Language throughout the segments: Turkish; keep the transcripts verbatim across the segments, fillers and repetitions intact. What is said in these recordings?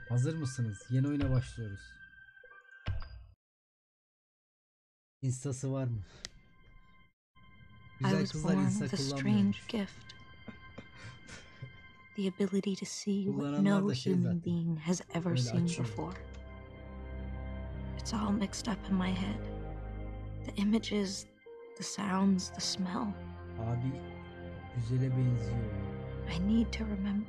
Hazır mısınız? Yeni oyuna başlıyoruz. Instası var mı? I Güzel was kızlar born insta with a strange kullanmıyormuş. gift. The ability to see what Kullananlar no da şey human zaten. being has ever Öyle seen açıyor. before. It's all mixed up in my head. The images, the sounds, the smell. Abi güzele benziyor. I need to remember.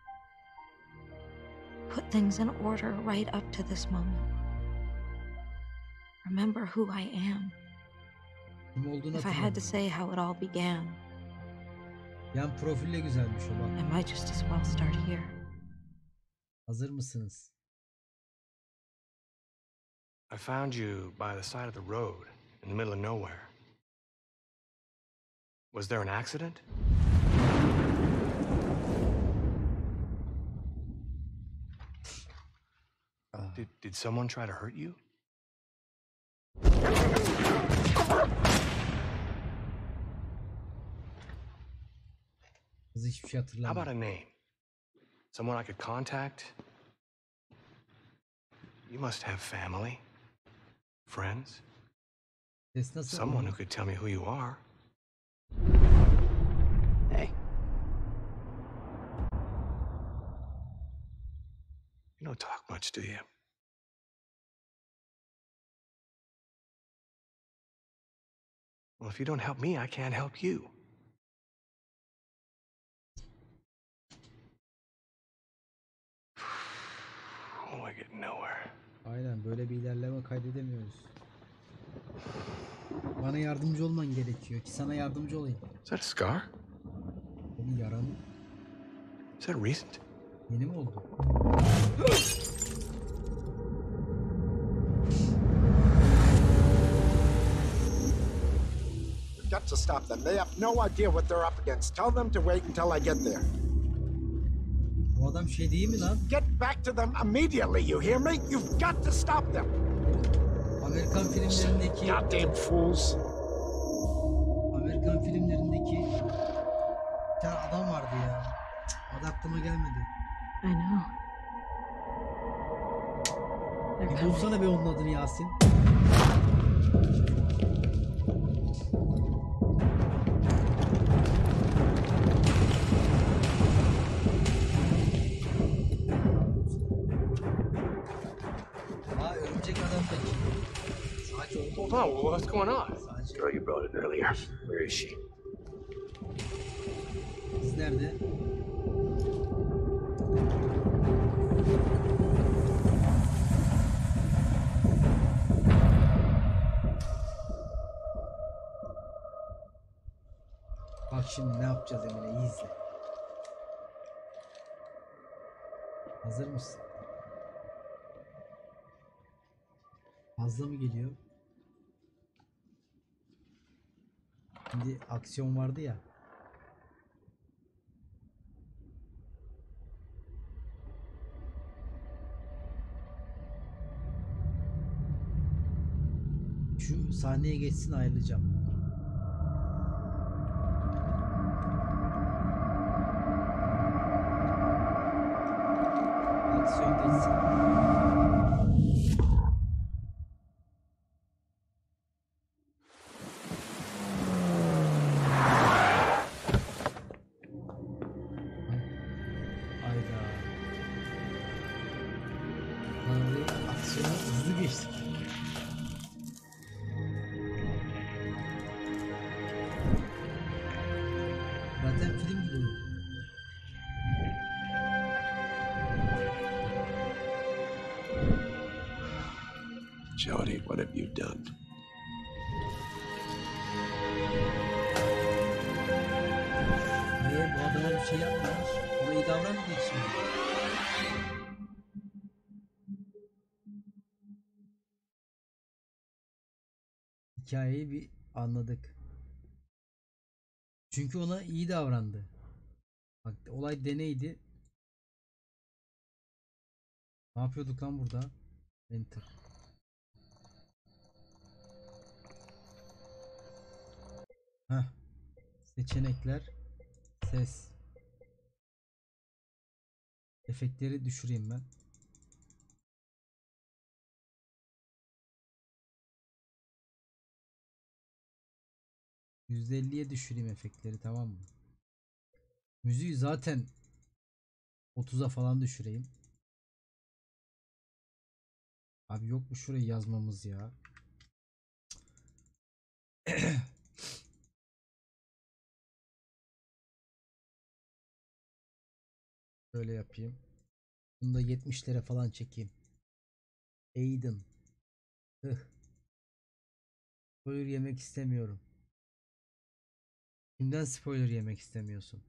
Put things in order right up to this moment. Remember who I am. Kim olduğunu If I had to hatırlamıyorum. say how it all began, Yan profille güzelmiş o I bak. might just as well start here. Hazır mısınız? I found you by the side of the road, in the middle of nowhere. Was there an accident? Ah. Did, did someone try to hurt you? Kız hiçbir şey How about hatırlamıyor. a name? Someone I could contact? You must have family, friends, Ses nasıl? someone who could tell me who you are. Hey. You don't talk much, do you? Well, if you don't help me, I can't help you. Oh, I get nowhere. Aynen böyle bir ilerleme kaydedemiyoruz. Bana yardımcı olman gerekiyor ki sana yardımcı olayım. Is that a scar? O bir yara mı? Is that recent? Yeni mi oldu? You've got to stop them. They have no idea what they're up against. Tell them to wait until I get there. Bu adam şey değil mi lan? Get back to them immediately, you hear me? You've got to stop them. Amerikan filmlerindeki Goddamn fools. Amerikan filmlerindeki bir tane adam vardı ya. Adı aklıma gelmedi. I know. They're Bir coming. bulsana be onun adını Yasin. Aa örümcek adamdaki. Saç oldu. Hold on, what's going on? Saç. Girl you brought in earlier. Where is she? Kız nerede? Bak şimdi ne yapacağız Emine, iyi izle. Hazır mısın? Fazla mı geliyor? Şimdi aksiyon vardı ya. Şu sahneye geçsin ayrılacağım. Aksiyon geçsin. Ayda. Abi aksiyonu hızlı geçti. Zaten film gibi olur. Jody, what have you done? Niye bu adama bir şey yapmamış? Ona iyi davranmayacak şimdi. Hikayeyi bir anladık. Çünkü ona iyi davrandı. Bak olay deneydi. Ne yapıyorduk lan burada? Enter. Heh. Seçenekler. Ses. Efektleri düşüreyim ben. yüzde elliye düşüreyim efektleri, tamam mı? Müziği zaten otuza falan düşüreyim. Abi yok mu şurayı yazmamız ya? Böyle yapayım. Bunu da yetmişlere falan çekeyim. Aiden. Hıh. Spoiler yemek istemiyorum. Kimden spoiler yemek istemiyorsun?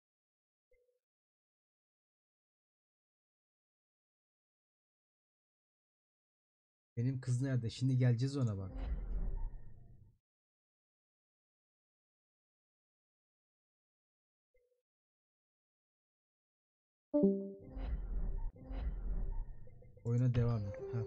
Benim kız nerede? Şimdi geleceğiz ona bak. Oyuna devam et. Ha.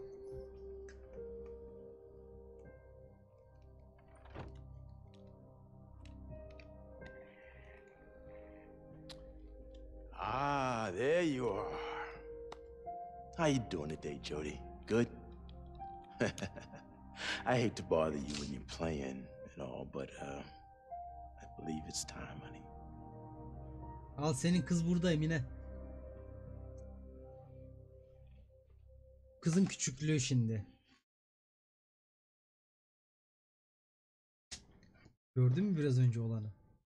Ah, there you are. How you doing today, Jody? Good? I hate to bother you when you're playing and all, but uh, I believe it's time, honey. Al senin kız burada Emine. Kızın küçüklüğü şimdi. Gördün mü biraz önce olanı?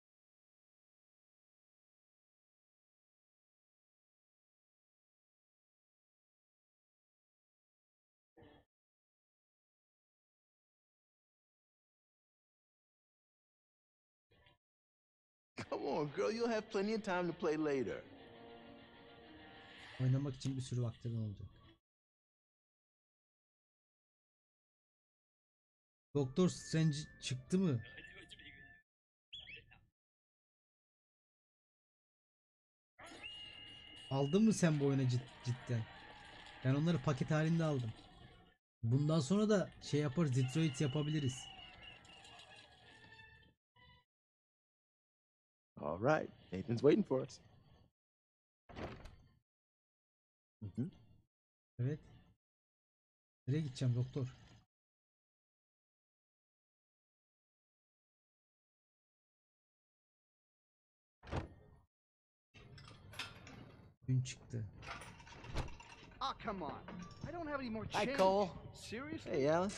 Come on, girl, you'll have plenty of time to play later. Oynamak için bir sürü vaktin olacak. Doktor Strange çıktı mı? Aldın mı sen bu oyunu cid cidden? Ben onları paket halinde aldım. Bundan sonra da şey yaparız, Detroit yapabiliriz. All right, Nathan's waiting for us. Mm-hmm. Evet. Nereye gideceğim doktor? Dün çıktı. Oh, come on. I don't have any more Hi, change. Cole. Seriously? Hey, Alan.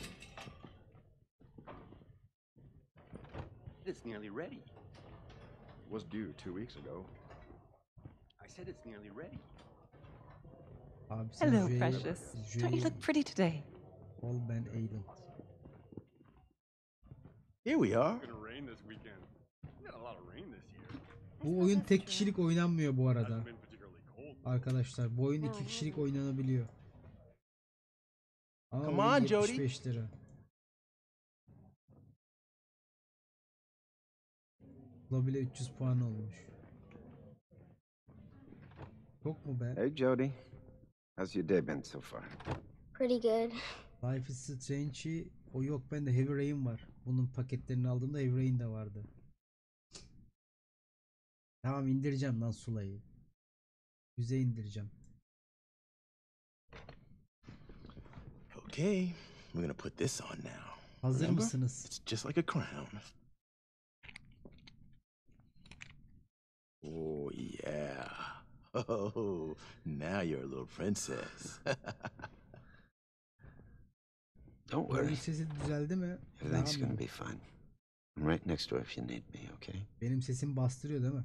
It's nearly ready. Was due two weeks ago. I said it's nearly ready. Abi sen Hello, Jüe'yi- precious. Jüe'yi Don't you look pretty today? ol, ben Aiden. Here we are. It's gonna rain this weekend. We got a lot of rain this year. Bu oyun tek kişilik oynanmıyor bu arada. Hasn't been particularly cold. Arkadaşlar bu oyun iki kişilik oynanabiliyor. Ama Come oyun on, Jody. yetmiş beş lira. La bile üç yüz puan olmuş. Çok mu be? Hey, Jody. How's your day been so far? Pretty good. Life is Strange'i o yok, bende Heavy Rain var. Bunun paketlerini aldığımda Heavy Rain de vardı. Tamam, indireceğim lan Sula'yı. Yüze indireceğim. Okay, we're gonna put this on now. Hazır Remember? mısınız? It's just like a crown. Oh, yeah. Oh, now you're a little princess. Don't Oyun worry. sesi düzeldi mi? Everything's Daha mı? gonna be fine. I'm right next door if you need me, okay? Benim sesim bastırıyor değil mi?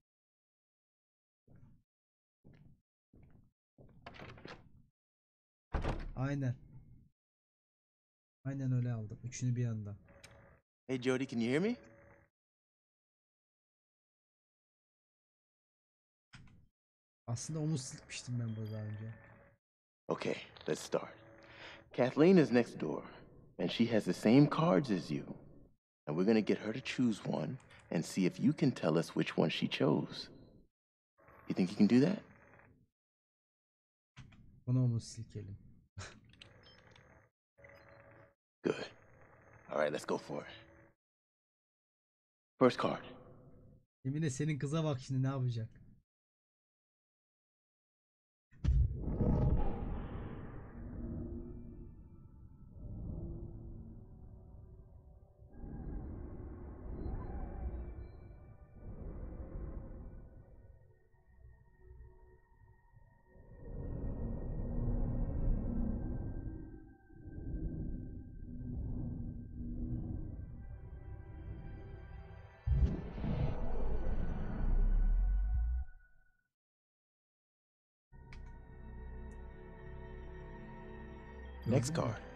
Aynen. Aynen öyle aldım. Üçünü bir anda. Hey, Jody, can you hear me? Aslında omuz silkmiştim ben bu daha önce. Okay, let's start. Kathleen is next door, and she has the same cards as you. And we're gonna get her to choose one and see if you can tell us which one she chose. You think you can do that? Ona omuz silkelim. Good. All right, let's go for it. First card. Emine senin kıza bak şimdi ne yapacak? Next Gördün mü? card.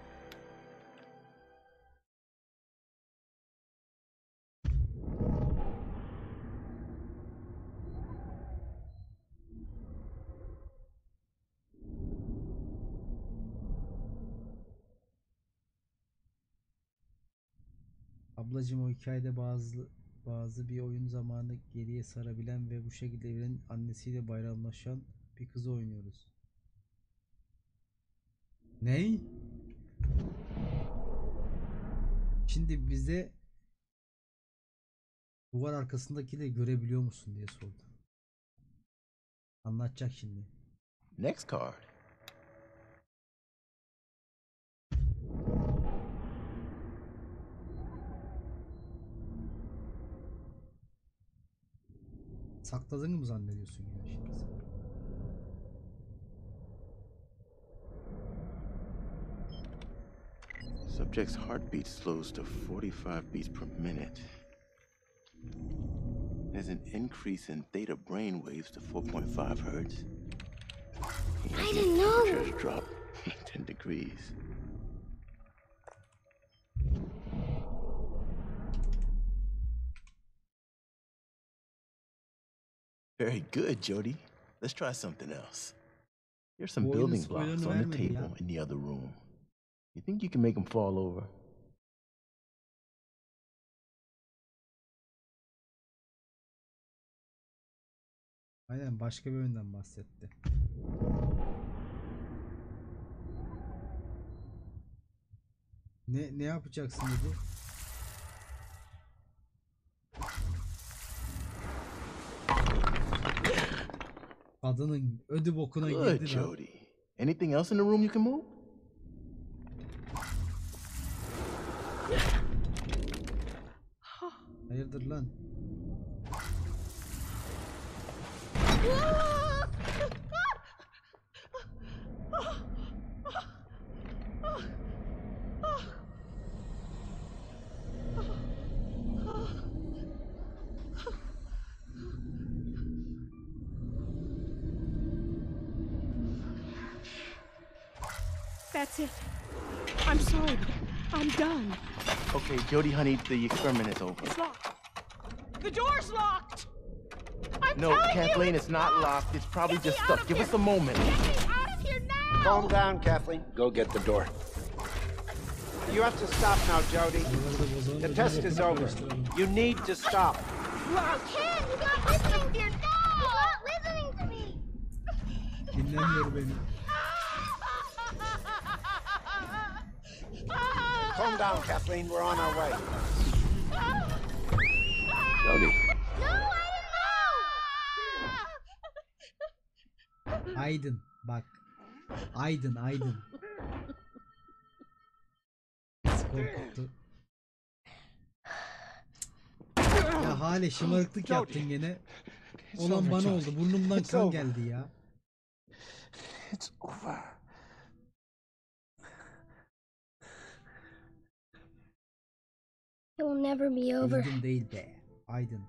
Ablacım, o hikayede bazı bazı bir oyun zamanı geriye sarabilen ve bu şekilde evrenin annesiyle bayramlaşan bir kızı oynuyoruz. Ney? Şimdi bize duvar arkasındaki de görebiliyor musun diye sordu. Anlatacak şimdi. Next card. Sakladığını mı zannediyorsun ya şimdi sen? Subject's heartbeat slows to forty-five beats per minute. There's an increase in theta brain waves to four point five hertz. I didn't know. Temperatures drop ten degrees. Very good, Jody. Let's try something else. Here's some Bu oyunun building blocks spoilerını on the vermedi table ya. in the other room. You think you can make them fall over? Aynen, başka bir oyundan bahsetti. Ne ne yapacaksın dedi. Kadının ödü bokuna Good, girdi lan. Jody. Anything else in the room you can move? Hayırdır lan? That's it. I'm sorry, but I'm done. Okay, Jody, honey, the experiment is over. It's locked. The door's locked. I'm No, telling Kathleen, you, it's not locked. locked. It's probably Get me just out stuck. of Give here. us a moment. Get me out of here now. Calm down, Kathleen. Go get the door. You have to stop now, Jody. The test is over. You need to stop. Ken, you're not listening to your dad. You're not listening to me. Dinlemiyor beni. Calm down, Kathleen. We're on our way. Jody. No, I didn't know. Aydın bak. Aydın Aydın. Korkuttu. Ya Hale, şımarıklık yaptın gene. Olan bana oldu. Burnumdan kan geldi ya. It's over. It will never be over. Aydın değil be. Aydın.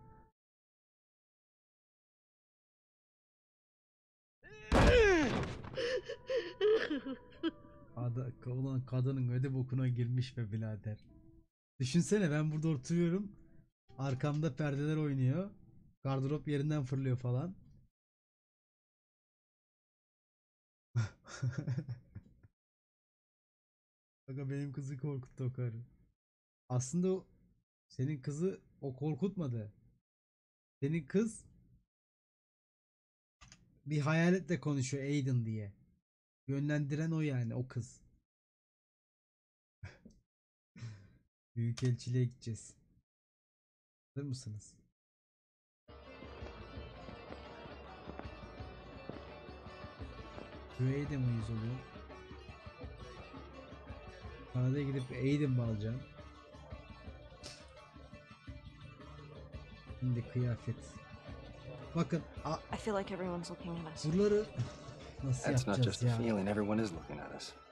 Adı, ulan kadının ödü bokuna girmiş be birader. Düşünsene, ben burada oturuyorum. Arkamda perdeler oynuyor. Gardırop yerinden fırlıyor falan. Aga, benim kızı korkuttu o karı. Aslında o, senin kızı o korkutmadı. Senin kız bir hayaletle konuşuyor, Aiden diye. Yönlendiren o, yani o kız. Büyükelçiliğe gideceğiz. Hazır mısınız? Buraya de mi uyuz oluyor? Kanada'ya gidip Aiden mi alacağım? Şimdi kıyafet. Bakın, a I feel like everyone's looking at us. buraları nasıl That's not yapacağız just a ya? feeling. Everyone is looking at us.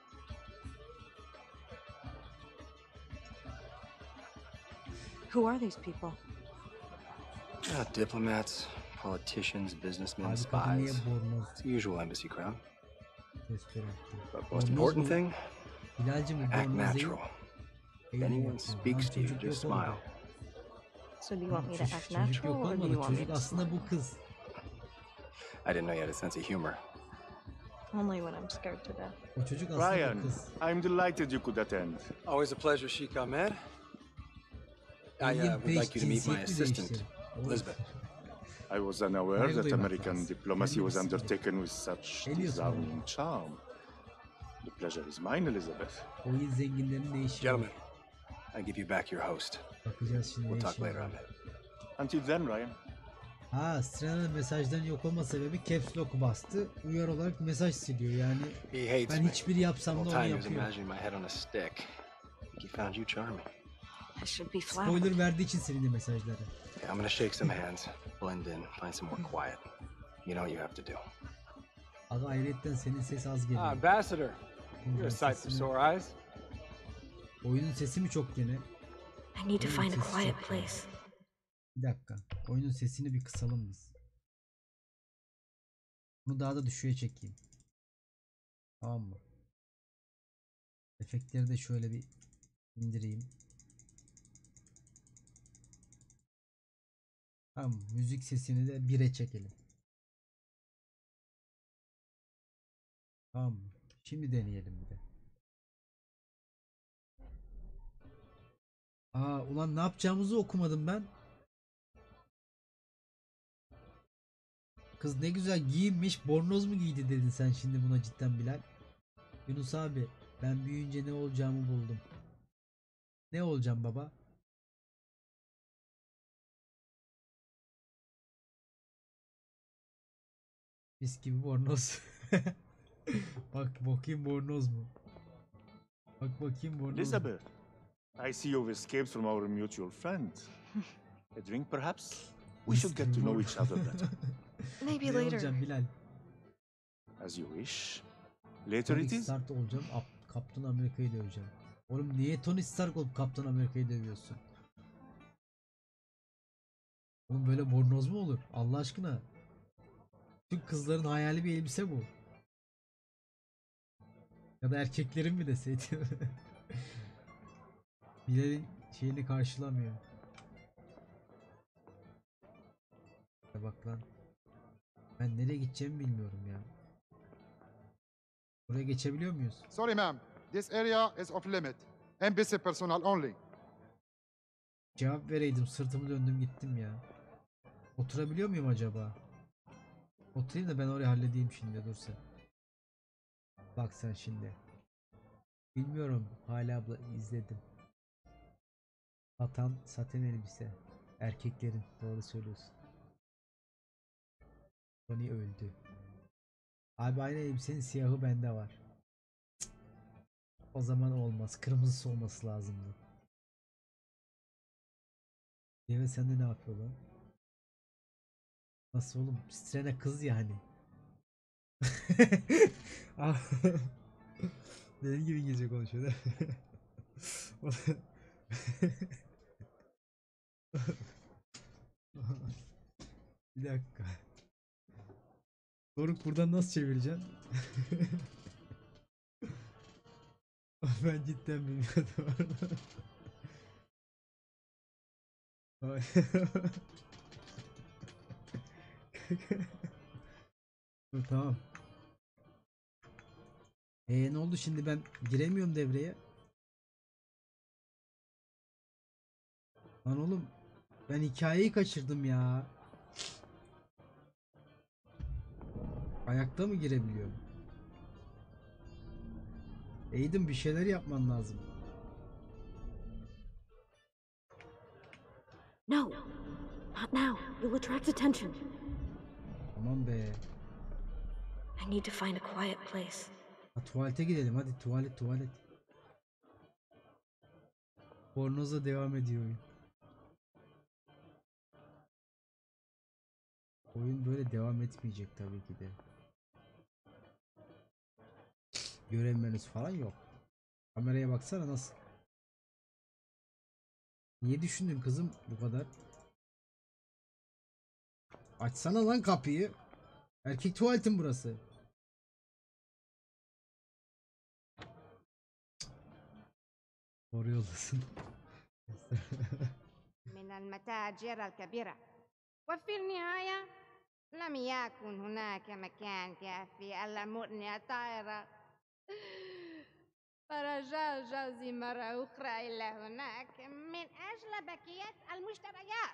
Who are these people? Ah, diplomats, politicians, businessmen, Abi kadın niye spies. bornoz It's the usual embassy crowd. tespih etti? But most Bornoz important mu? thing, Hilal'cim bu Act bornoz değil. natural. If Eğilim anyone yapıyor. speaks Lan to you, çocuk just yok orada. smile. So do you want me to Çocuk, act çocuk natural yok or do you olmadı. want me Çocuk to aslında smile? bu kız. I didn't know you had a sense of humor. Only when I'm scared to death. O çocuk aslında Ryan, bu kız. I'm delighted you could attend. Always a pleasure, Sheikh Ahmed. I Engin uh, would Page like you to meet my cinsiyet mi assistant, değişti? Oğlum. Elizabeth. I was unaware Saygı that duymak American lazım. diplomacy Kendini was sıkıyor. undertaken with such Ne diyorsun oğlum? resounding charm. The pleasure is mine, Elizabeth. Oyun zenginlerin ne işi var? Gentlemen, I give you back your host. Bakacağız şimdi ne We'll talk işi later, var. Ahmed. Until then, Ryan. Ha, Strena'nın mesajların yok olma sebebi caps lock'u bastı. Uyar olarak mesaj siliyor yani. He hates Ben me. hiçbir yapsam da Whole onu time he was yapıyor. imagining my head on a stick. I think he found you charming. I should be flattered. Spoiler verdiği için silindi mesajları. Yeah, I'm gonna shake some hands, blend in, find some more quiet. You know what you have to do. Aga hayretten senin ses az geliyor. Ah, Ambassador, Bunun you're a sight for sesini- sore eyes. Oyunun sesi mi çok gene? I need to Oyunun find a sesi quiet çok place. gene. Bir dakika. Oyunun sesini bir kısalım biz. Bunu daha da düşüğe çekeyim. Tamam mı? Efektleri de şöyle bir indireyim. Tamam, müzik sesini de bire çekelim. Tamam mı? Şimdi deneyelim bir de. Aa, ulan ne yapacağımızı okumadım ben. Kız ne güzel giyinmiş, bornoz mu giydi dedin sen şimdi buna cidden Bilal. Yunus abi, ben büyüyünce ne olacağımı buldum. Ne olacağım baba? Mis gibi bornoz. Bak bakayım bornoz mu? Bak bakayım bornoz mu? Elizabeth, I see you've escaped from our mutual friend. A drink, perhaps? We should get to know each other better. Maybe Ne later. olacağım Bilal? As you wish. Later Tony it is. Stark olacağım, Ap- Kaptan Amerika'yı döveceğim. Oğlum niye Tony Stark olup Kaptan Amerika'yı dövüyorsun? Oğlum böyle bornoz mu olur? Allah aşkına. Tüm kızların hayali bir elbise bu. Ya da erkeklerin mi deseydi? Bilal'in şeyini karşılamıyor. Ya bak lan. Ben nereye gideceğimi bilmiyorum ya. Buraya geçebiliyor muyuz? Sorry, ma'am. This area is off limit. Embassy personnel only. Cevap vereydim, sırtımı döndüm gittim ya. Oturabiliyor muyum acaba? Oturayım da ben orayı halledeyim şimdi, dur sen. Bak sen şimdi. Bilmiyorum, hala abla izledim. Satan, saten elbise. Erkeklerin, doğru söylüyorsun. Tony öldü. Abi aynı elbisenin siyahı bende var. Cık. O zaman olmaz, kırmızısı olması lazımdı. Evet, sen de ne yapıyor lan? Nasıl oğlum? Strene kız yani. Benim gibi İngilizce konuşuyor değil mi? Bir dakika. Doruk buradan nasıl çevireceğim? Ben cidden bilmiyordum. Ay. Dur, tamam. Ee, ne oldu şimdi, ben giremiyorum devreye. Lan oğlum, ben hikayeyi kaçırdım ya. Ayakta mı girebiliyorum? Aiden, bir şeyler yapman lazım. No, not now. You'll attract attention. Aman be. I need to find a quiet place. Ha, tuvalete gidelim hadi, tuvalet tuvalet. Bornoz'a devam ediyor oyun. Oyun böyle devam etmeyecek tabii ki de. Görev menüsü falan yok. Kameraya baksana nasıl. Niye düşündün kızım bu kadar? Açsana lan kapıyı. Erkek tuvaletin burası. Doğru yoldasın. من المتاجر الكبيرة وفي النهاية لم يكن هناك مكان كافي إلا مؤنة طائرة فرجع جوزي مرة أخرى إلى هناك من أجل بقية المشتريات.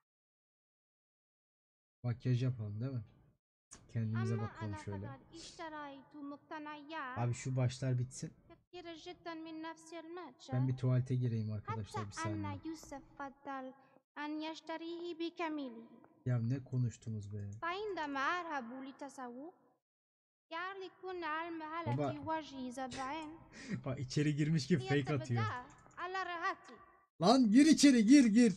Makyaj yapalım değil mi? Kendimize أما bakalım أنا şöyle. فقد اشتريت مقتنيات Abi şu başlar bitsin. كثيرة جدا من نفس المتجر. Ben bir tuvalete gireyim arkadaşlar bir حتى saniye. أن يوسف فضل أن يشتريه بكامله. Ya ne konuştunuz be? فعندما أذهب للتسوق يعلقون المهلة Baba. في وجه زبائن Bak içeri girmiş gibi fake atıyor. ليتبدأ على راحتي. Lan gir içeri gir gir.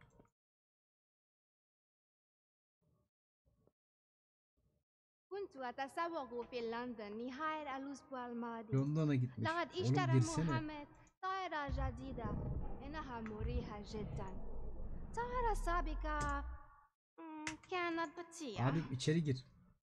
كنت أتسوق في لندن نهاية الأسبوع الماضي. Londra'na gitmiş. لقد Oğlum اشترى girsene. محمد طائرة جديدة إنها مريحة جدا. طائرة سابقة مم، كانت بطيئة. Abi içeri gir.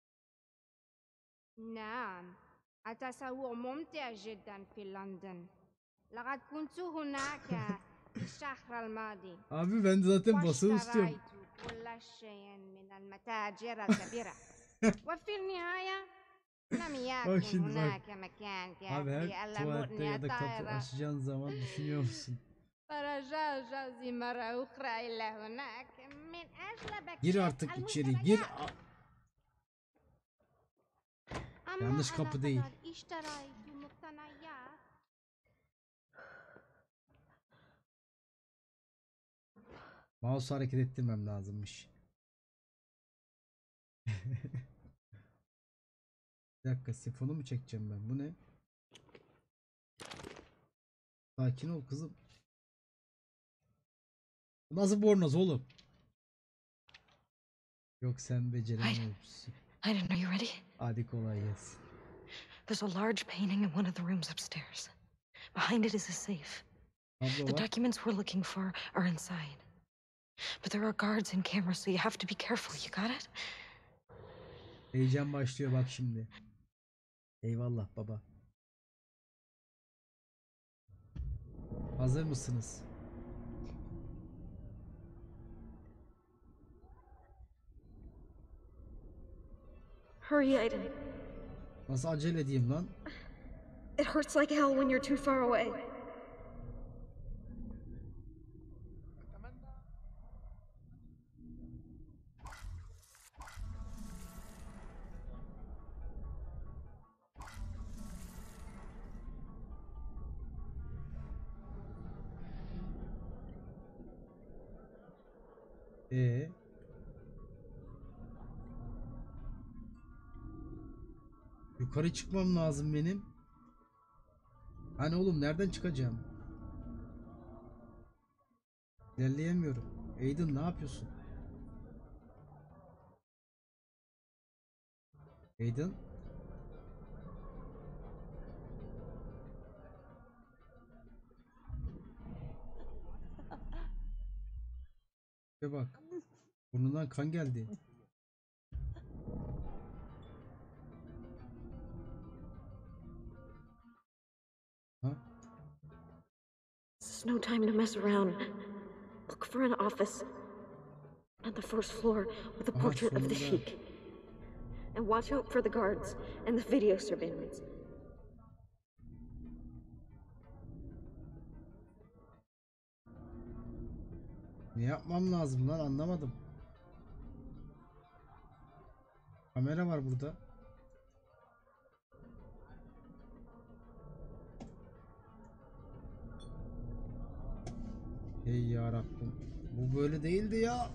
نعم التسوق ممتع جدا في لندن. لقد كنت هناك الشهر الماضي. Abi ben zaten basılı istiyorum. واشتريت كل شيء من المتاجر الكبيرة. وفي النهاية لم Bak يكن şimdi bak. هناك مكان Abi her كافي إلا tuvalette ya مؤنة da kapı طائرة açacağın zaman düşünüyor musun? فرجع جوزي مرة أخرى إلى هناك من أجل بقية Gir artık içeri gir. A- أما Yanlış أنا kapı değil. فقد اشتريت مقتنيات Mouse hareket ettirmem lazımmış. Bir dakika sifonu mu çekeceğim ben? Bu ne? Sakin ol kızım. Bu nasıl bornoz oğlum? Yok sen beceremiyorsun. I don't know, you ready? Hadi kolay gelsin. There's a large painting in one of the rooms upstairs. Behind it is a safe. Abla The bak. documents we're looking for are inside. But there are guards and cameras, so you have to be careful. You got it? Heyecan başlıyor bak şimdi. Eyvallah baba. Hazır mısınız? Hurry, Aiden. Nasıl acele edeyim lan? It hurts like hell when you're too far away. Ee. Yukarı çıkmam lazım benim. Hani oğlum nereden çıkacağım? İlerleyemiyorum. Aiden ne yapıyorsun? Aiden? Bir bak. Burnundan kan geldi. Ha? This is no time to mess around. Look for an office on the first floor with a Aha, portrait of the sonunda. Sheik. And watch out for the guards and the video surveillance. Ne yapmam lazım lan anlamadım. Kamera var burada. Hey ya Rabbim. Bu böyle değildi ya.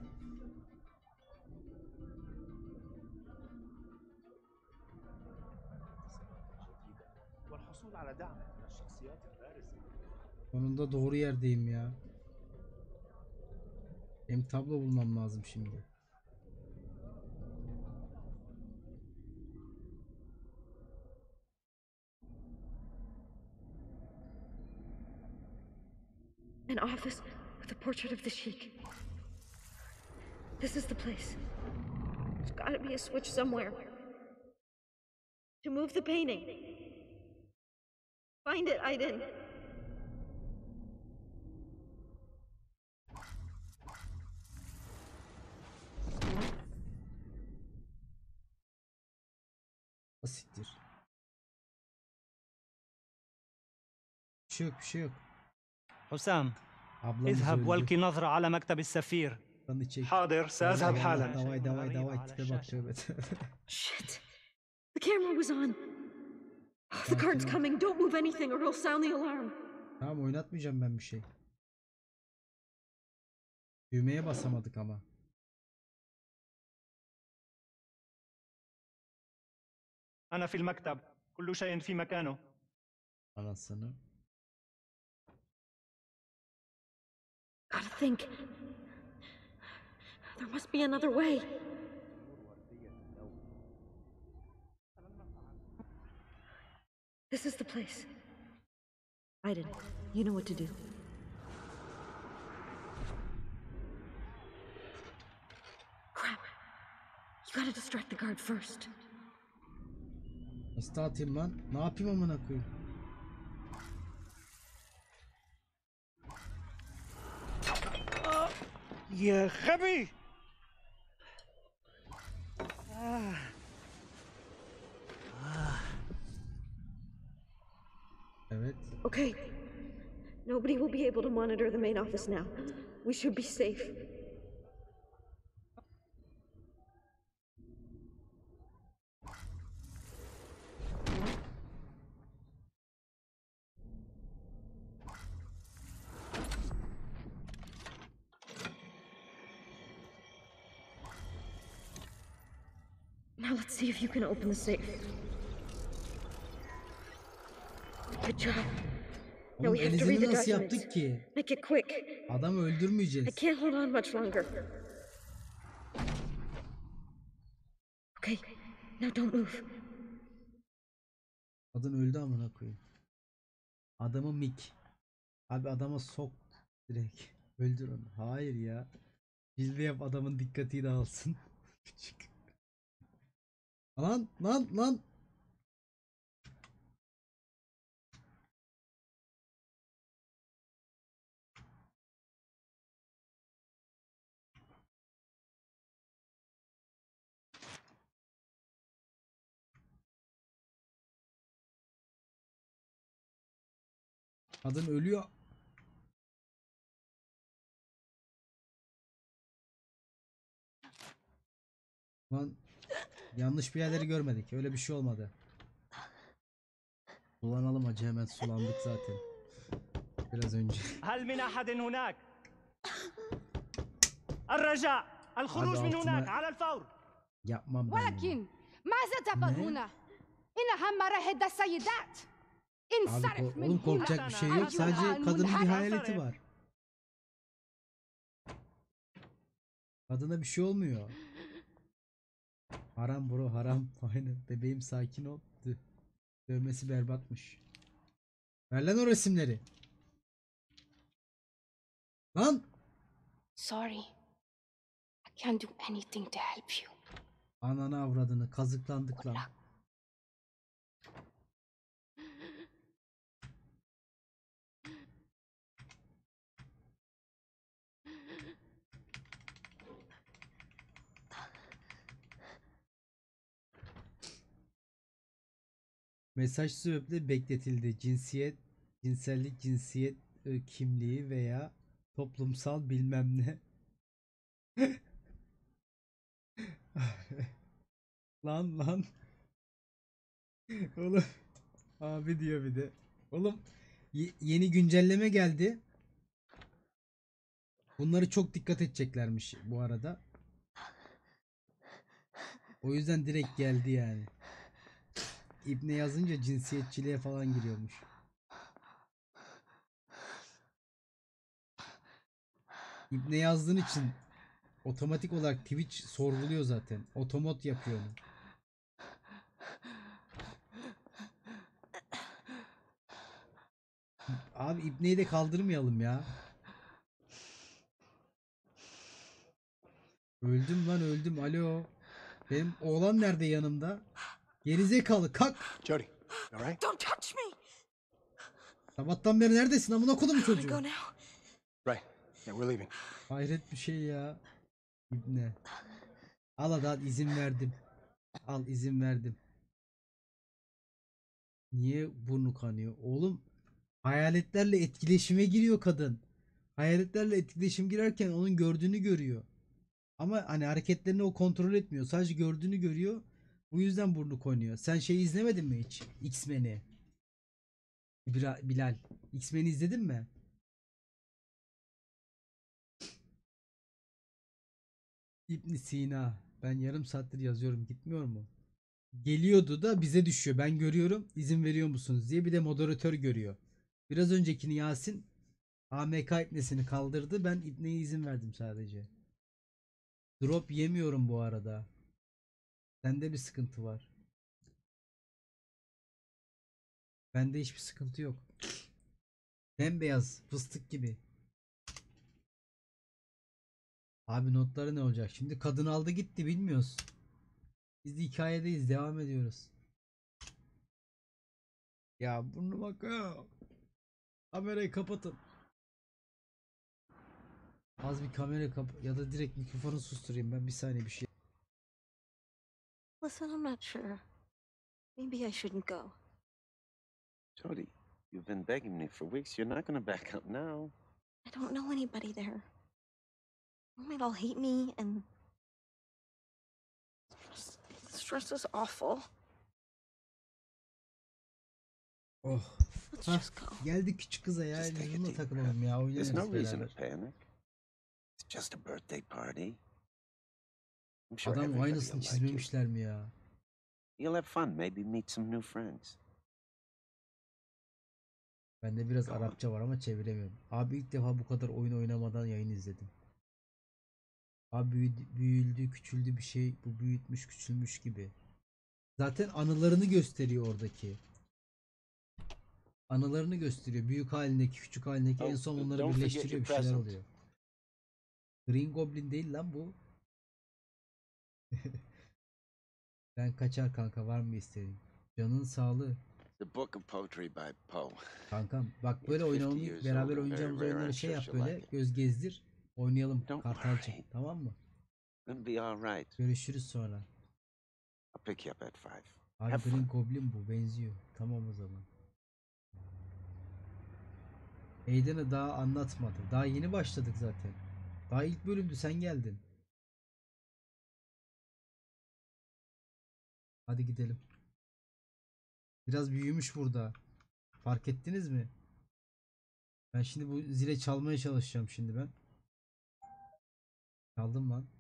والحصول على دعم من الشخصيات البارزة. Sonunda doğru yerdeyim ya. Benim tablo bulmam lazım şimdi. An office with a portrait of the Sheik. This is the place. There's gotta be a switch somewhere. To move the painting. Find it, Aiden. Basittir. Bir şey yok, bir şey yok. حسام Ablamız اذهب öldü. والقي نظرة على مكتب السفير. Kanı çek. حاضر سأذهب Yallah, حالا. Davay davay davay tipe bak tövbe tövbe. Shit. The camera was on. Oh, the guard's Sakin ol. coming. Don't move anything or he'll sound the alarm. Tamam, oynatmayacağım ben bir şey. Düğmeye basamadık ama. أنا في المكتب كل شيء في مكانه. Anasını. Gotta think. There must be another way. This is the place. Aiden, you know what to do. Crap. You gotta distract the guard first. Nasıl atayım lan? Ne yapayım amına koyayım? يا غبي. آه. آه. Evet. Okay. Nobody will be able to monitor the main office now. We should be safe. Now let's see if you can open the safe. Good job. Now Oğlum we have to read elizini the nasıl documents. yaptık ki? Make it quick. Adamı I öldürmeyeceğiz. can't hold on much longer. Okay, now don't move. Kadın öldü amına koyayım. Adamı mik. Abi adama sok direkt. Öldür onu. Hayır ya. Cilve yap, adamın dikkati dağılsın. Küçük. Lan lan lan. Kadın ölüyor. Lan yanlış bir yerleri görmedik. Öyle bir şey olmadı. Sulanalım acı, hemen sulandık zaten. Biraz önce. هل من أحد هناك؟ الرجاء الخروج هذا من ألتما- هناك على الفور. Yapmam ben bunu. ولكن ماذا تفعلون؟ إنها مراهد السيدات. Abi انصرف ko- من oğlum هنا. korkacak bir şey yok. Sadece kadının bir hayaleti var. Kadına bir şey olmuyor. Haram bro, haram. Aynen. Bebeğim sakin ol. Dö- Dövmesi berbatmış. Ver lan o resimleri. Lan! Sorry. I can't do anything to help you. Ananı avradını kazıklandık lan. Mesaj sebeple bekletildi. Cinsiyet, cinsellik, cinsiyet e, kimliği veya toplumsal bilmem ne. Lan lan. Oğlum. Abi diyor bir de. Oğlum ye- yeni güncelleme geldi. Bunları çok dikkat edeceklermiş bu arada. O yüzden direkt geldi yani. İbne yazınca cinsiyetçiliğe falan giriyormuş. İbne yazdığın için otomatik olarak Twitch sorguluyor zaten. Otomot yapıyor onu. Abi İbne'yi de kaldırmayalım ya. Öldüm lan öldüm. Alo. Benim oğlan nerede yanımda? Gerizekalı kalk. Jody, all right? Don't touch me. Sabahtan beri neredesin? Amına kodum Go çocuğu. now. Right. Yeah, we're leaving. Hayret bir şey ya. İbne. Al hadi al, izin verdim. Al izin verdim. Niye burnu kanıyor? Oğlum hayaletlerle etkileşime giriyor kadın. Hayaletlerle etkileşim girerken onun gördüğünü görüyor. Ama hani hareketlerini o kontrol etmiyor. Sadece gördüğünü görüyor. Bu yüzden burnu konuyor. Sen şeyi izlemedin mi hiç? X-Men'i. Bira- Bilal. X-Men'i izledin mi? İbn Sina. Ben yarım saattir yazıyorum. Gitmiyor mu? Geliyordu da bize düşüyor. Ben görüyorum. İzin veriyor musunuz diye. Bir de moderatör görüyor. Biraz öncekini Yasin A M K ibnesini kaldırdı. Ben ibneye izin verdim sadece. Drop yemiyorum bu arada. Sende bir sıkıntı var. Bende hiçbir sıkıntı yok. Bembeyaz fıstık gibi. Abi notları ne olacak? Şimdi kadın aldı gitti bilmiyoruz. Biz de hikayedeyiz. Devam ediyoruz. Ya burnu bak ya. Kamerayı kapatın. Az bir kamera kap ya da direkt mikrofonu susturayım ben bir saniye bir şey. Listen, I'm not sure. Maybe I shouldn't go. Jody, you've been begging me for weeks. You're not gonna back up now. I don't know anybody there. They might all hate me, and the stress is awful. Oh. Let's Hah, just go. geldik küçük kıza ya. Just take a Bununla deep takılalım ya. There's no Oynarız reason to beraber. panic. It's just a birthday party. I'm sure Adam everybody aynısını will like you. çizmemişler mi ya? You'll have fun. Maybe meet some new friends. Bende biraz Arapça var ama çeviremiyorum. Abi ilk defa bu kadar oyun oynamadan yayın izledim. Abi büyüdü, büyüldü, küçüldü bir şey. Bu büyütmüş, küçülmüş gibi. Zaten anılarını gösteriyor oradaki. Anılarını gösteriyor. Büyük halindeki, küçük halindeki en son onları Don't forget birleştiriyor. your Bir şeyler present. oluyor. Green Goblin değil lan bu. Ben kaçar kanka, var mı isteğin? Canın sağlığı. The Book of Poetry by Poe. Kankam bak böyle It's oynamamı fifty years beraber old and oynayacağımız very rare. oyunları I'm şey sure yap she'll böyle like it. göz gezdir. Oynayalım Don't Kartalcığım. worry. Tamam mı? Gonna be all right. Görüşürüz sonra. I'll pick you up at five. Abi Have Green fun. Goblin bu, benziyor. Tamam o zaman. Aiden'ı daha anlatmadı. Daha yeni başladık zaten. Daha ilk bölümdü, sen geldin. Hadi gidelim. Biraz büyümüş burada. Fark ettiniz mi? Ben şimdi bu zile çalmaya çalışacağım şimdi ben. Çaldım lan.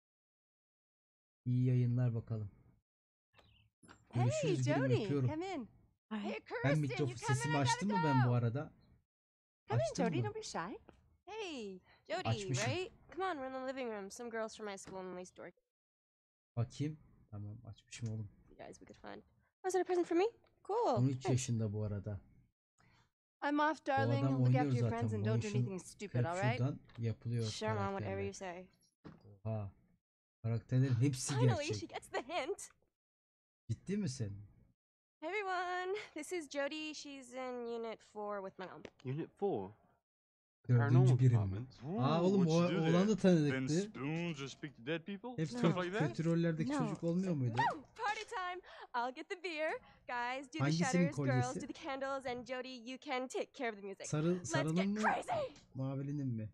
İyi yayınlar bakalım. Hey, Görüşürüz gülüm, Jody, öpüyorum. come in. Hey, Ben Kirsten, mikrofon you come sesimi in, I gotta açtım mı ben bu go. arada? Come in, Açtım Jody. mı? Don't be shy. Hey, Jody, Açmışım. right? Come on, we're in the living room. Some girls from my school and Lace Dork. Bakayım. Tamam, açmışım oğlum. You guys we could find. Was it a present for me? Cool. on üç Thanks. yaşında bu arada. I'm off, Bu darling. adam Look oynuyor after your zaten. friends and Bu don't do işin anything stupid, all right? Köprüden yapılıyor Sure, Mom, whatever karakterler. you say. Oha. Karakterlerin hepsi Finally, gerçek. she gets the hint. Ciddi misin? Hey, everyone. This is Jody. She's in Unit four with my mom. Unit four? Dördüncü birim mi? department. Aa oğlum o What'd you do oğlan there? da tanıdıktı. Bend spoons and speak to dead people? Hep Stuff kö- like that? kötü rollerdeki No. çocuk olmuyor muydu? Woo! Party time. I'll get the beer. Guys, do the Hangisinin shutters. Girls, kolyesi? do the candles. And Jody, you can take care of the music. Sarı, Let's sarının get mı? crazy. Mavinin mi?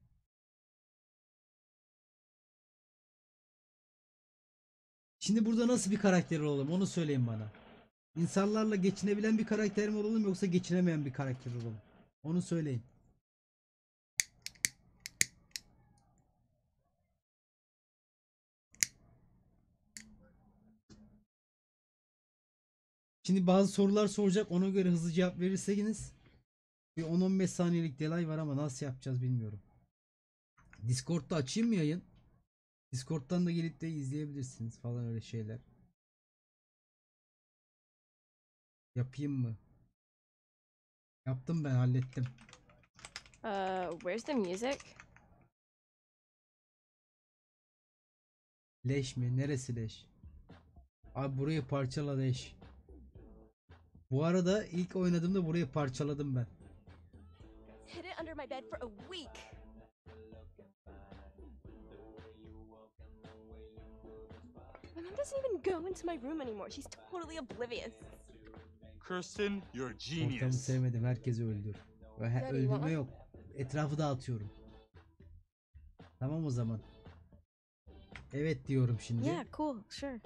Şimdi burada nasıl bir karakter olalım onu söyleyin bana. İnsanlarla geçinebilen bir karakter mi olalım yoksa geçinemeyen bir karakter olalım? Onu söyleyin. Şimdi bazı sorular soracak, ona göre hızlı cevap verirseniz bir on on beş saniyelik delay var ama nasıl yapacağız bilmiyorum. Discord'da açayım mı yayın? Discord'dan da gelip de izleyebilirsiniz falan, öyle şeyler. Yapayım mı? Yaptım, ben hallettim. Uh, where's the music? Leş mi? Neresi leş? Abi burayı parçala leş. Bu arada ilk oynadığımda burayı parçaladım ben. Hid it under my bed for a week. My mom doesn't even go into my room anymore. She's totally oblivious. Kirsten, you're a Ortamı genius. sevmedim. Herkesi öldür. Ve he- öldürme yok. Etrafı dağıtıyorum. Tamam o zaman. Evet diyorum şimdi. Yeah, cool, sure.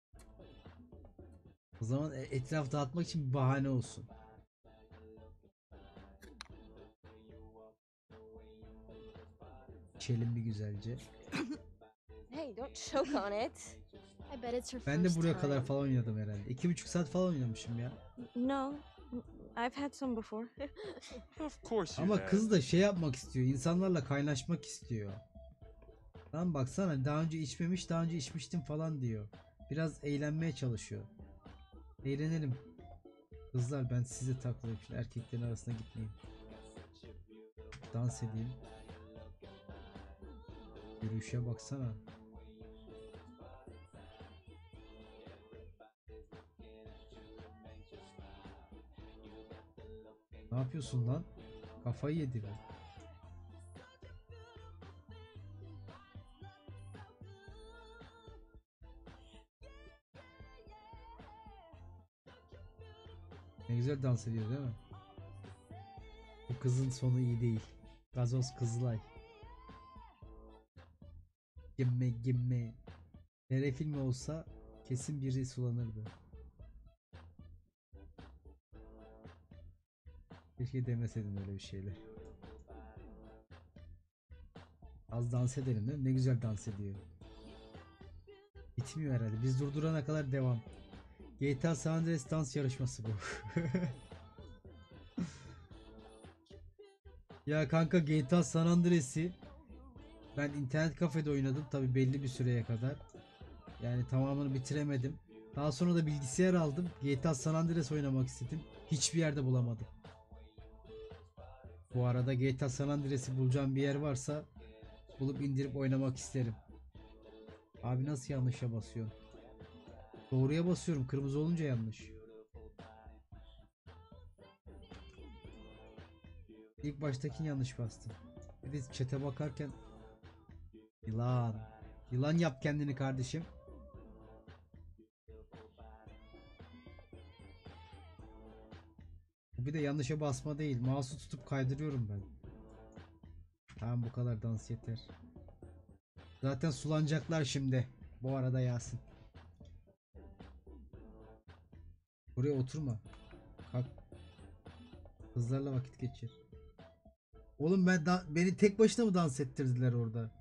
O zaman e- etraf dağıtmak için bir bahane olsun. İçelim bir güzelce. Hey, don't choke on it. I bet it's her Ben de first buraya time. kadar falan oynadım herhalde. İki buçuk saat falan oynamışım ya. No, I've had some before. Of course you Ama have. kız da şey yapmak istiyor. İnsanlarla kaynaşmak istiyor. Lan baksana, daha önce içmemiş, daha önce içmiştim falan diyor. Biraz eğlenmeye çalışıyor. Eğlenelim. Kızlar, ben size takılıyorum. Şimdi erkeklerin arasına gitmeyeyim. Dans edeyim. Yürüyüşe baksana. Ne yapıyorsun lan? Kafayı yedi lan. Ne güzel dans ediyor değil mi? Bu kızın sonu iyi değil. Gazoz Kızılay. Gimme gimme. Nere filmi olsa kesin biri sulanırdı. Keşke demeseydin öyle bir şeyler. Az dans edelim değil mi? Ne güzel dans ediyor. Bitmiyor herhalde. Biz durdurana kadar devam. G T A San Andreas dans yarışması bu. Ya kanka, G T A San Andreas'i ben internet kafede oynadım tabi belli bir süreye kadar. Yani tamamını bitiremedim. Daha sonra da bilgisayar aldım. G T A San Andreas oynamak istedim. Hiçbir yerde bulamadım. Bu arada G T A San Andreas'i bulacağım bir yer varsa bulup indirip oynamak isterim. Abi nasıl yanlışa basıyorsun? Doğruya basıyorum. Kırmızı olunca yanlış. İlk baştakini yanlış bastım. Bir de chat'e bakarken yılan. Yılan yap kendini kardeşim. Bir de yanlışa basma değil. Mouse'u tutup kaydırıyorum ben. Tamam, bu kadar dans yeter. Zaten sulanacaklar şimdi. Bu arada Yasin. Buraya oturma. Kalk. Kızlarla vakit geçir. Oğlum ben da beni tek başına mı dans ettirdiler orada?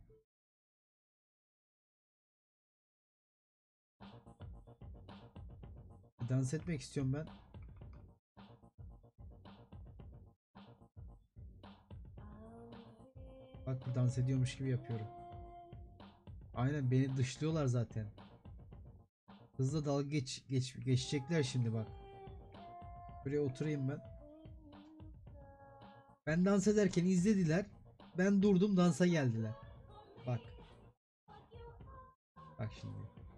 Dans etmek istiyorum ben. Bak, bir dans ediyormuş gibi yapıyorum. Aynen, beni dışlıyorlar zaten. Hızla dalga geç, geç geçecekler şimdi bak. Buraya oturayım ben. Ben dans ederken izlediler. Ben durdum, dansa geldiler. Bak. Bak şimdi.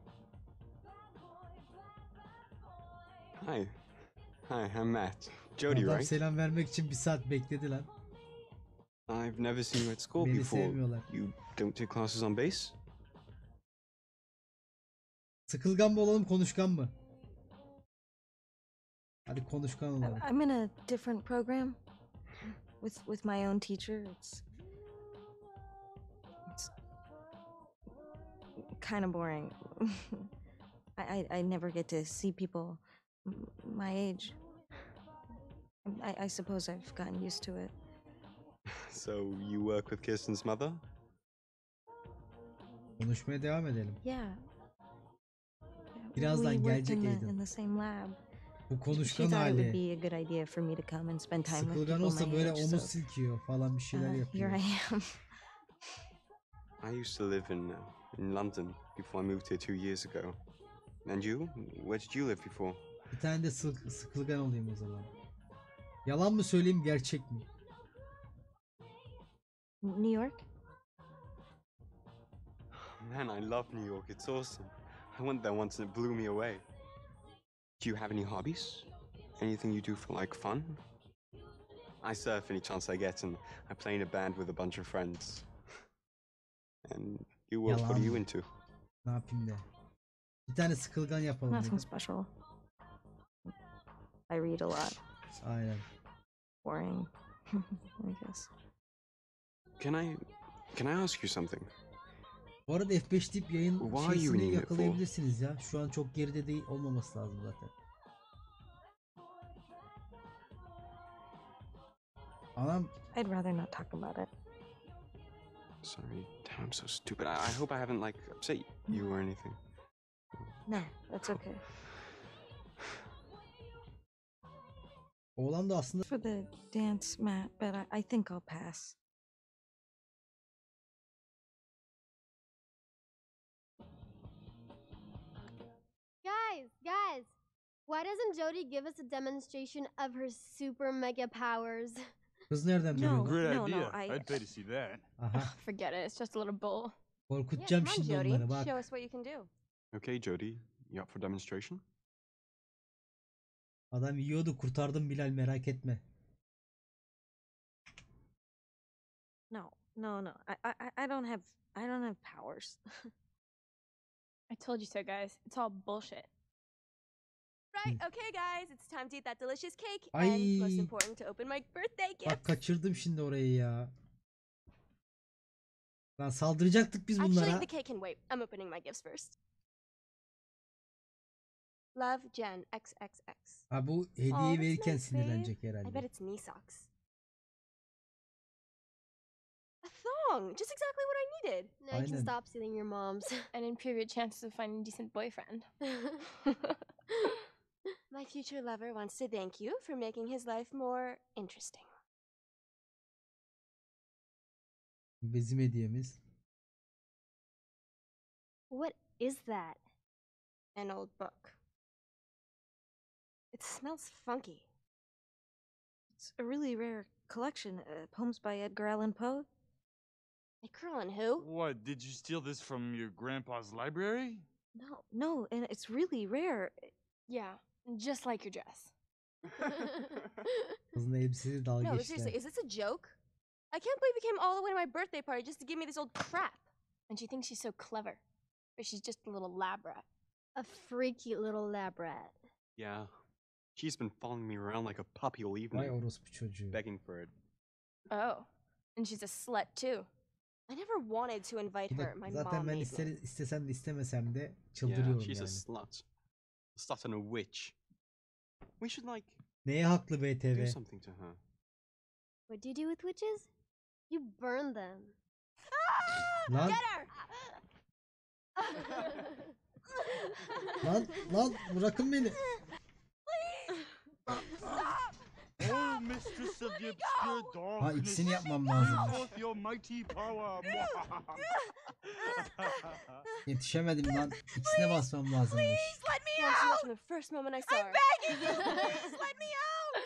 Hi. Hi, I'm Matt. Jody, Adam right? selam vermek için bir saat bekledi lan. I've never seen you at school Beni before. sevmiyorlar. You don't take classes on bass? Sıkılgan mı olalım, konuşkan mı? Hadi konuşkan olalım. I'm in a different program with with my own teacher. It's it's kind of boring. I, I I never get to see people m- my age. I, I suppose I've gotten used to it. So you work with Kirsten's mother? Konuşmaya devam edelim. Yeah. Birazdan we worked gelecek in the, Aiden. in the same lab. Bu She konuşkan thought it would hali. be a good idea for me to come and spend time with Sıkılgan people olsa my böyle age. omuz So, silkiyor falan, bir şeyler uh, yapıyor. here I am. I used to live in uh, in London before I moved here two years ago. And you? Where did you live before? Bir tane de sık, sıkılgan olayım o zaman. Yalan mı söyleyeyim, gerçek mi? New York? Man, I love New York. It's awesome. I went there once and it blew me away. Do you have any hobbies? Anything you do for like fun? I surf any chance I get and I play in a band with a bunch of friends. And you, what, what are you Yalan. into? Ne yapayım de. Bir tane sıkılgan yapalım Nothing dedim. special. I read a lot. Aynen. Boring, I guess. Can I, can I ask you something? Bu arada F beş deyip yayın Why are you şeysini in it for? yakalayabilirsiniz ya. Şu an çok geride değil olmaması lazım zaten. Anam. I'd rather not talk about it. Sorry, damn, I'm so stupid. I, I hope I haven't like upset you or anything. No, that's okay. Oğlan da aslında For the dance, Matt, but I, I think I'll pass. Guys, guys, why doesn't Jody give us a demonstration of her super mega powers? kız nereden biliyor? No, Great no, idea. no, I. I'd pay to see that. Aha. Forget it. It's just a little bull. Korkutacağım Yeah, come on, şimdi Jody. onları bak. Show us what you can do. Okay, Jody, you up for demonstration? Adam yiyordu, kurtardım Bilal, merak etme. No, no, no. I, I, I don't have, I don't have powers. I told you so, guys. It's all bullshit. Right, okay, guys, it's time to eat that delicious cake. And most Ay. important, to open my birthday gift. Bak kaçırdım şimdi orayı ya. Lan saldıracaktık biz bunlara. Actually, the cake can wait. I'm opening my gifts first. Love, Jen, X X X. Ha bu hediye Aw, that's verirken nice, sinirlenecek babe. I bet herhalde. it's knee socks. A thong! Just exactly what I needed. Now you can Aynen. stop stealing your mom's. And improve your chances of finding a decent boyfriend. My future lover wants to thank you for making his life more interesting. Bizim hediyemiz. What is that? An old book. It smells funky. It's a really rare collection. Uh, poems by Edgar Allan Poe. Edgar Allan who? What, did you steal this from your grandpa's library? No, no, and it's really rare. Yeah, just like your dress. Kızın elbisesi dalga No, but geçtiler. seriously, is this a joke? I can't believe you came all the way to my birthday party just to give me this old crap. And she thinks she's so clever. But she's just a little lab rat. A freaky little lab rat. Yeah. She's been following me around like a puppy all Vay evening, orospu çocuğu. begging for it. Oh, and she's a slut too. I never wanted to invite Bu da her. My zaten mom ben made ister, me. istesem de istemesem de Yeah, çıldırıyorum she's a yani. slut. A slut and a witch. We should like Neye haklı B T do V? something to her. What do you do with witches? You burn them. Lan, Get her! lan, lan bırakın beni. Oh, mistress of the obscure darkness. Ha ikisini yapmam Bring lazımmış. forth your mighty power. Yetişemedim lan. İkisine basmam lazımmış. Let me out! From the first moment I saw her. I'm begging you! Please let me out!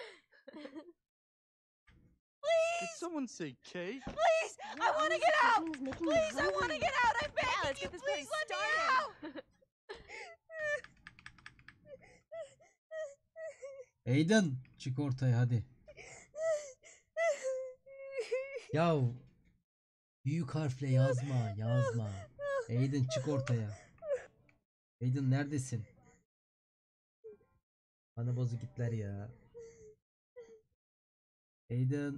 Did someone say cake? Please! I want to get out! Something's making me Please, I want to hungry. get out! I'm begging let's you! get this Please party let me out! Aiden çık ortaya hadi. Ya büyük harfle yazma yazma. Aiden çık ortaya. Aiden neredesin? Bana bozuk gitler ya. Aiden.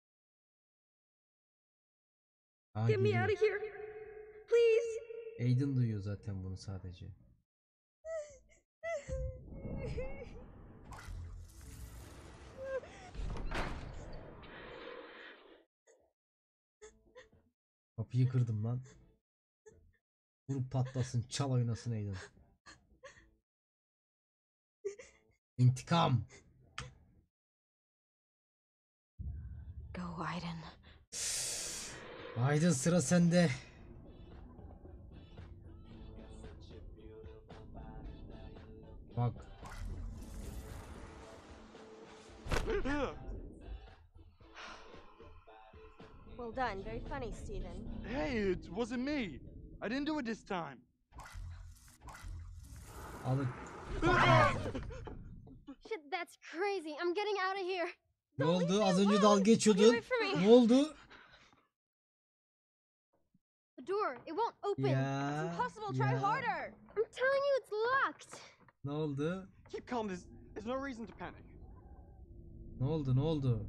Aa, Get me geliyor. out of here! Please! Aiden duyuyor zaten bunu sadece. Kapıyı kırdım lan. Vurup patlasın, çal oynasın Aiden. İntikam. Go, Aiden. Aydın sıra sende. Bak. Well done. Very funny, Steven. Hey, it wasn't me. I didn't do it this time. Alın. Shit, that's crazy. I'm getting out of here. Ne oldu? Az önce dalga geçiyordun. Wait for me. Ne oldu? The door, it won't open. Ya, It's impossible. Try ya. harder. I'm telling you, it's locked. Ne oldu? Keep calm. There's, There's no reason to panic. Ne oldu ne oldu?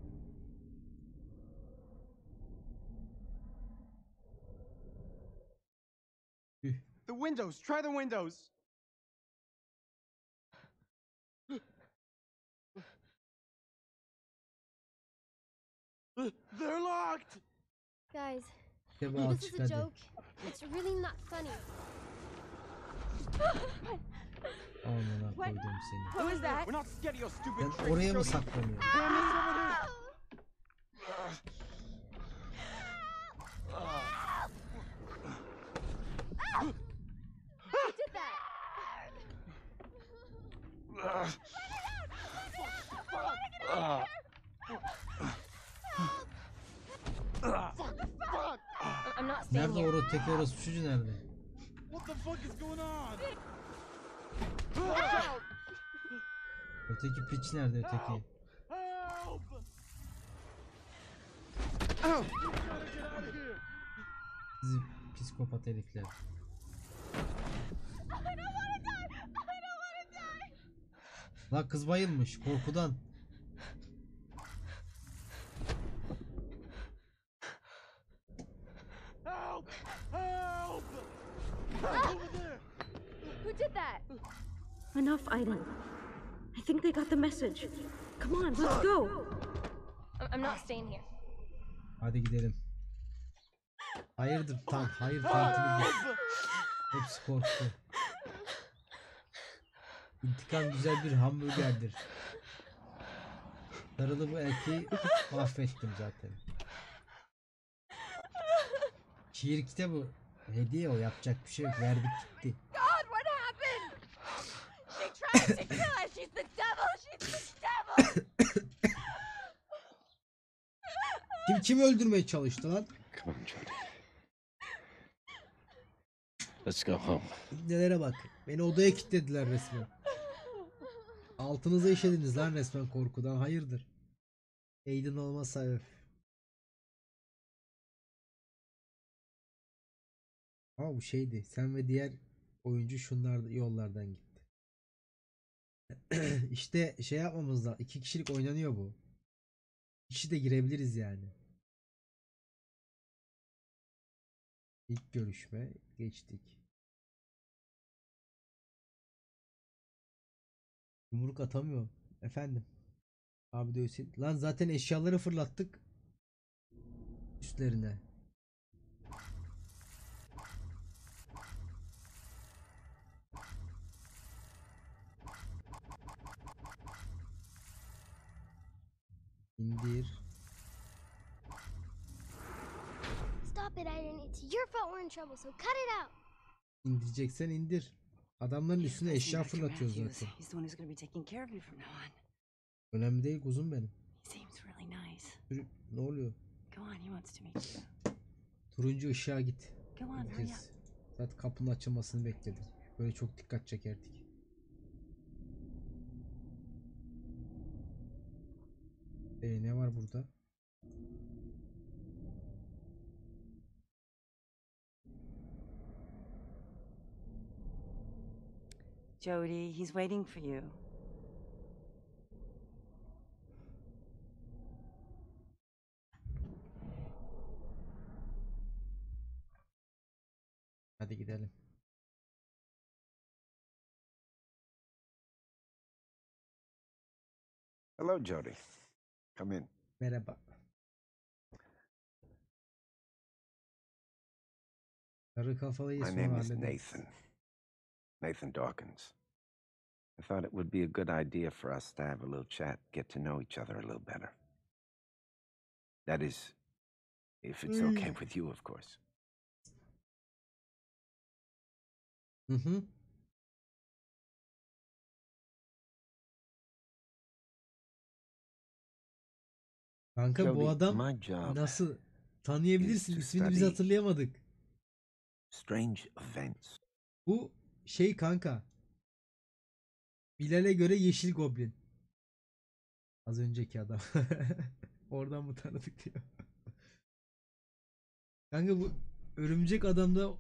The windows. Try the windows. They're locked. Guys, Kebap this is a çıkardı. joke. It's really not funny. Amına koydum seni. What was that? We're not scared of your stupid Ben tricks, oraya mı Jody. saklanıyorum? Damn, it's over there. Who did that? I'm not staying Nerede here. o teki orası çocuğu nerede? What the fuck is going on? Öteki piç nerede öteki? Help! Sizi psikopat herifler. Lan kız bayılmış korkudan. Help! Help! Ah! Over there! Who did that? Enough, Aiden. I think they got the message. Come on, let's go. I'm- I'm not staying here. Hadi gidelim. Hayırdır tam hayır tantini git. Hepsi korktu. İntikam güzel bir hamburgerdir. Sarılı bu erkeği mahvettim zaten. Şiir kitabı hediye o yapacak bir şey yok verdik gitti. God, what happened? She tried to kill us. She's the devil. She's the devil. Kim kim öldürmeye çalıştı lan? Come on, Jody. Let's go home. Nelere bak. Beni odaya kilitlediler resmen. Altınıza işediniz lan resmen korkudan. Hayırdır? Aiden olmazsa öf. Ama bu şeydi. Sen ve diğer oyuncu şunlar yollardan gitti. İşte şey yapmamız lazım. İki kişilik oynanıyor bu. İki kişi de girebiliriz yani. İlk görüşme geçtik. Yumruk atamıyorum. Efendim. Abi dövsün. Lan zaten eşyaları fırlattık. Üstlerine. İndir. Stop it, Aiden. It's your fault we're in trouble, so cut it out. İndireceksen indir. Adamların üstüne eşya fırlatıyoruz zaten. He's the one who's going to be taking care of you from now on. Önemli değil kuzum benim. He seems really nice. Yürü, ne oluyor? Go on, he wants to meet you. Turuncu ışığa git. Go on, hurry Kız. Zaten kapının açılmasını bekledim. Böyle çok dikkat çekerdik. Ee, ne var burada? Jody, he's waiting for you. Hadi gidelim. Hello, Jody. Come in. Merhaba. Sarı kafalıyı My sonra name is hallederiz. Nathan. Nathan Dawkins. I thought it would be a good idea for us to have a little chat, get to know each other a little better. That is, if it's Mm. okay with you, of course. Hı hı. Kanka Jody, bu adam my job nasıl tanıyabilirsin? is to İsmini biz study hatırlayamadık. Strange events. Bu şey kanka. Bilal'e göre Yeşil Goblin. Az önceki adam. Oradan mı tanıdık diyor. Kanka bu Örümcek Adam'da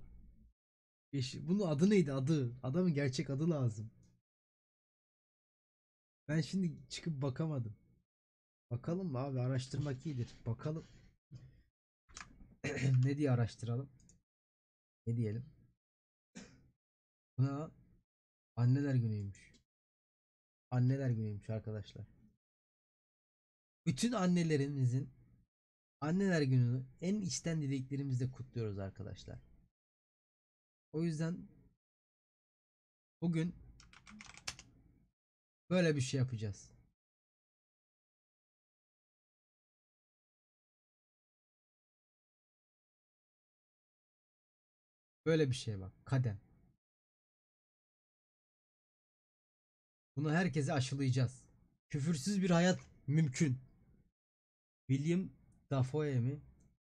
Yeşil... Bunun adı neydi adı? Adamın gerçek adı lazım. Ben şimdi çıkıp bakamadım. Bakalım mı abi, araştırmak iyidir. Bakalım. Ne diye araştıralım? Ne diyelim? Buna anneler günüymüş. Anneler günüymüş arkadaşlar. Bütün annelerimizin anneler gününü en içten dileklerimizle kutluyoruz arkadaşlar. O yüzden bugün böyle bir şey yapacağız. Böyle bir şey bak. Kadem. Bunu herkese aşılayacağız. Küfürsüz bir hayat mümkün. William Dafoe mi?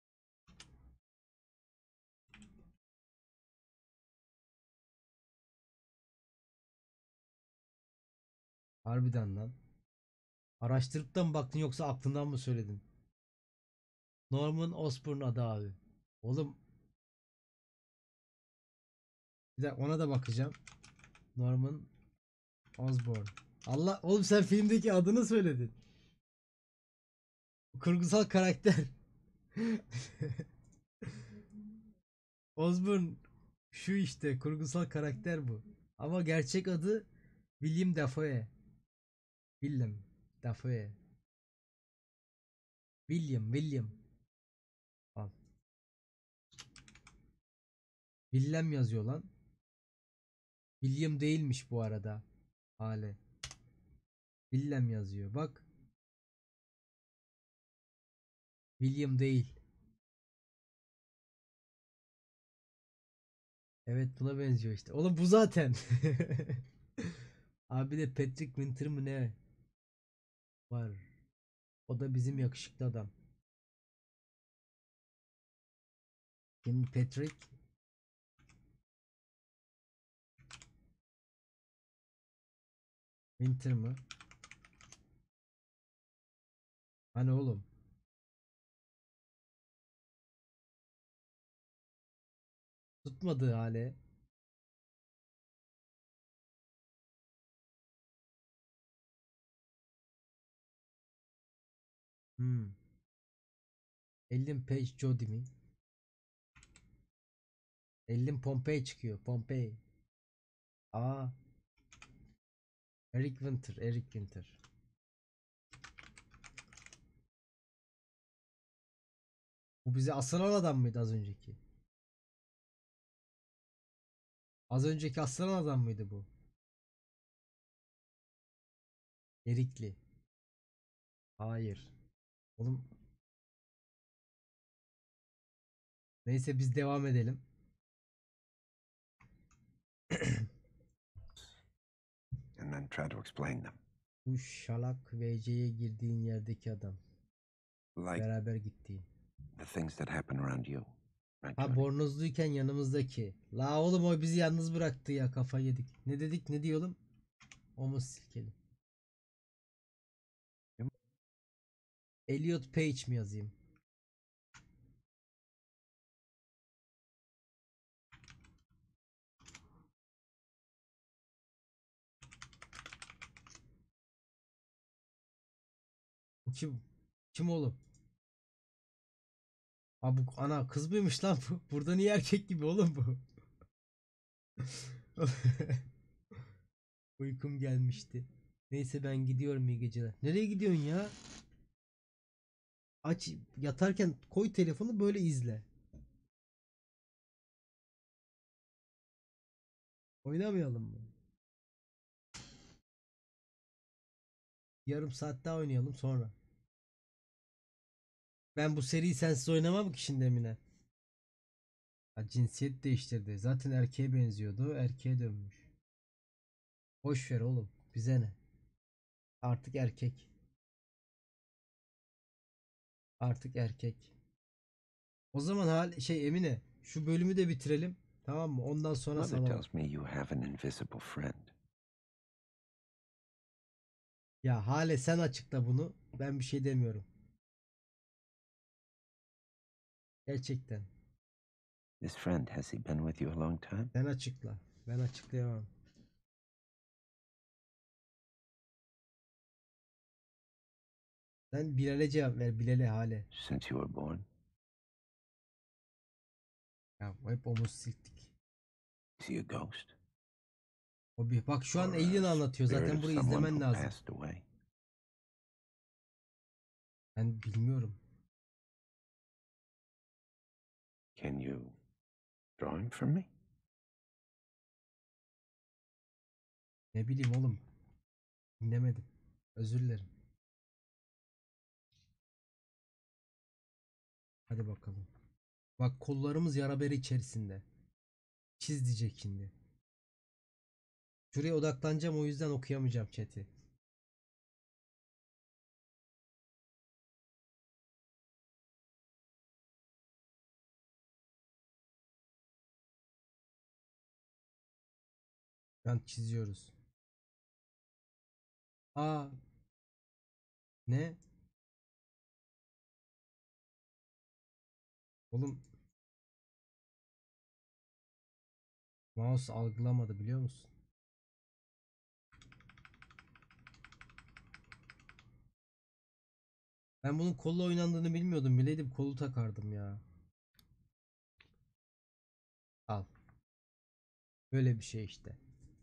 Harbiden lan. Araştırıp da mı baktın yoksa aklından mı söyledin? Norman Osborn adı abi. Oğlum. Bir de ona da bakacağım. Norman Osborn. Allah, oğlum sen filmdeki adını söyledin. Kurgusal karakter. Osborn şu işte kurgusal karakter bu. Ama gerçek adı William Dafoe. William Dafoe. William, William. Al. Willem yazıyor lan. William değilmiş bu arada. Hale. Willem yazıyor. Bak. William değil. Evet, buna benziyor işte. Oğlum bu zaten. Abi de Patrick Winter mı ne? Var. O da bizim yakışıklı adam. Kim Patrick? Winter mı? Hani oğlum? Tutmadığı hale. Hmm. Ellen Page Jody mi? Ellen Pompey çıkıyor. Pompey. Aa. Eric Winter. Eric Winter. Bu bize asılan adam mıydı az önceki? Az önceki asılan adam mıydı bu? Erikli. Hayır. Oğlum. Neyse biz devam edelim. And then try to explain them. Bu şalak V C'ye girdiğin yerdeki adam. Like Beraber gittiğin. the things that happen around you. Right, Ha, Jody? bornozluyken yanımızdaki. La oğlum o bizi yalnız bıraktı ya, kafayı yedik. Ne dedik, ne diyelim? Omuz silkeli. Elliot Page mi yazayım? Bu kim? Kim oğlum? Ha bu ana kız mıymış lan bu? Burada niye erkek gibi oğlum bu? Uykum gelmişti. Neyse ben gidiyorum, iyi geceler. Nereye gidiyorsun ya? Aç, yatarken koy telefonu, böyle izle. Oynamayalım mı? Yarım saat daha oynayalım sonra. Ben bu seriyi sensiz oynamam ki şimdi Emine. Ha, cinsiyet değiştirdi. Zaten erkeğe benziyordu. Erkeğe dönmüş. Boş ver oğlum. Bize ne? Artık erkek. Artık erkek. O zaman hal şey Emine, şu bölümü de bitirelim. Tamam mı? Ondan sonra Mother sana. tells me you have an invisible friend. Ya Hale sen açıkla bunu. Ben bir şey demiyorum. Gerçekten. This friend, has he been with you a long time? Sen açıkla. Ben açıklayamam. Sen Bilal'e cevap ver. Bilal'e hale. Since you were born? Ya hep omuz silktik. Is he a ghost? O bir bak şu an Or a Alien anlatıyor. spirit Zaten of burayı someone izlemen who lazım. passed away? Ben bilmiyorum. Can you draw him for me? Ne bileyim oğlum. Dinlemedim. Özür dilerim. Hadi bakalım. Bak kollarımız yara bere içerisinde. Çiz diyecek şimdi. Şuraya odaklanacağım, o yüzden okuyamayacağım chat'i. Şu an çiziyoruz. Aa. Ne? Oğlum. Mouse algılamadı biliyor musun? Ben bunun kolla oynandığını bilmiyordum. Bileydim kolu takardım ya. Al. Böyle bir şey işte.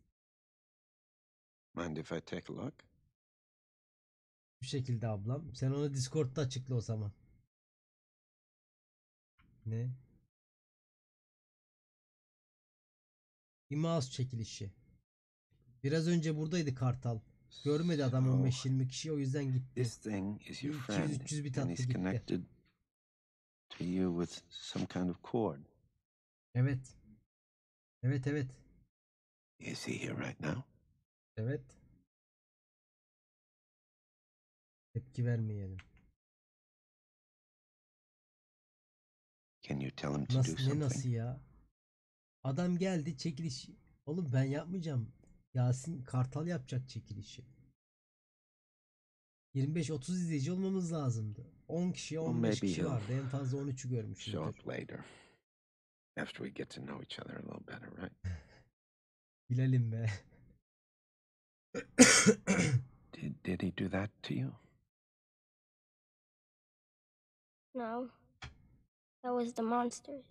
Mind if I take a look? Bu şekilde ablam. Sen onu Discord'da açıkla o zaman. Ne? Bir mouse çekilişi. Biraz önce buradaydı Kartal. Görmedi adam on beş yirmi kişi, o yüzden gitti. This thing is your iki yüz friend, üç yüz bit and attı he's gitti. connected to you with some kind of cord. Evet. Evet evet. Is he here right now? Evet. Tepki vermeyelim. Can you tell him to do Nasıl, ne something? nasıl ya? Adam geldi çekiliş. Oğlum ben yapmayacağım. Yasin Kartal yapacak çekilişi. yirmi beş otuz izleyici olmamız lazımdı. on kişi on beş maybe kişi he'll vardı. En fazla on üçü Show görmüşüzdür. up later. After we get to know each other a little better, right? Bilelim be. Did, did he do that to you? No. That was the monsters.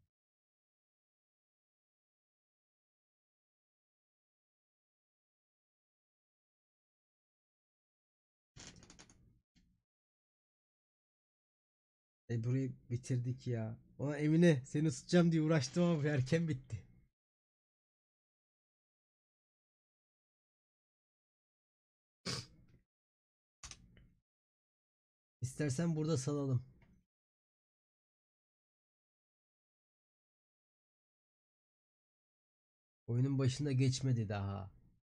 E burayı bitirdik ya. Ona Emine seni tutacağım diye uğraştım ama erken bitti. İstersen burada salalım. Oyunun başında geçmedi daha.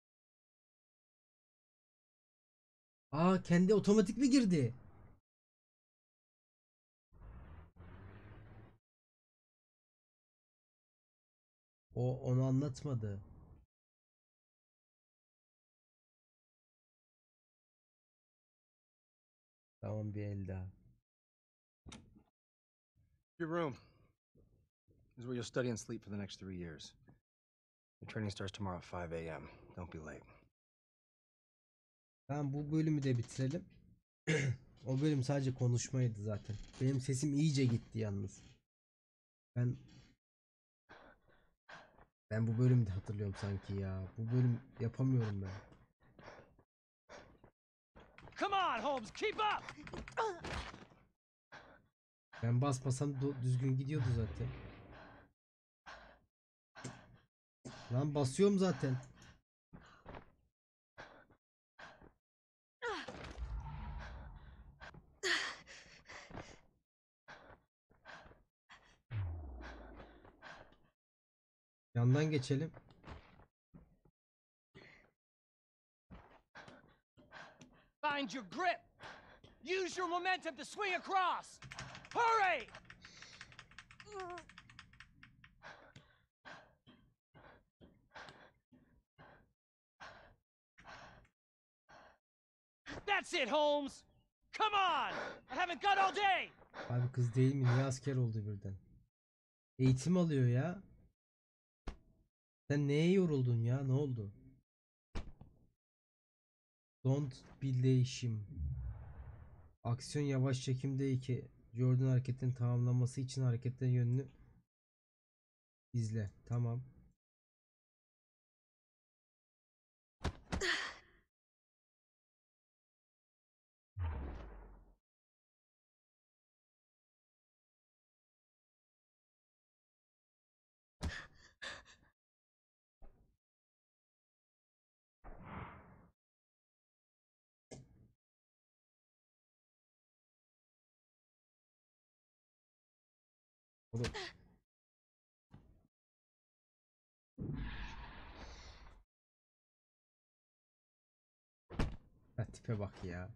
Aa, kendi otomatik mi girdi? O onu anlatmadı. Tamam, bir el daha. Your room. This is where you'll study and sleep for the next three years. Your training starts tomorrow at five a m Don't be late. Tamam, bu bölümü de bitirelim. O bölüm sadece konuşmaydı zaten. Benim sesim iyice gitti yalnız. Ben Ben bu bölümü de hatırlıyorum sanki ya. Bu bölüm yapamıyorum ben. Come on, Holmes, keep up! Ben basmasam do- düzgün gidiyordu zaten. Lan basıyorum zaten. Yandan geçelim. Find your grip! Use your momentum to swing across! Hurry! That's it, Holmes! Come on! I haven't got all day! Abi kız değil mi? Niye asker oldu birden? Eğitim alıyor ya. Sen neye yoruldun ya? Ne oldu? Don't be değişim. Aksiyon yavaş çekimde iki. Jordan hareketini tamamlaması için hareketlerin yönünü izle. Tamam. Oğlum. Ha, tipe bak ya.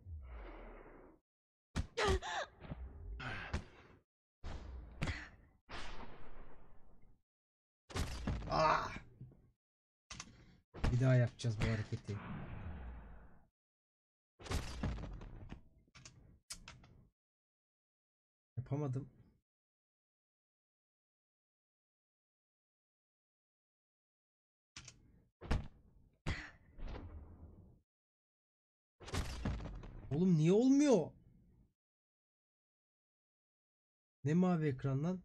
Ah! Bir daha yapacağız bu hareketi. Yapamadım. Oğlum niye olmuyor? Ne mavi ekran lan?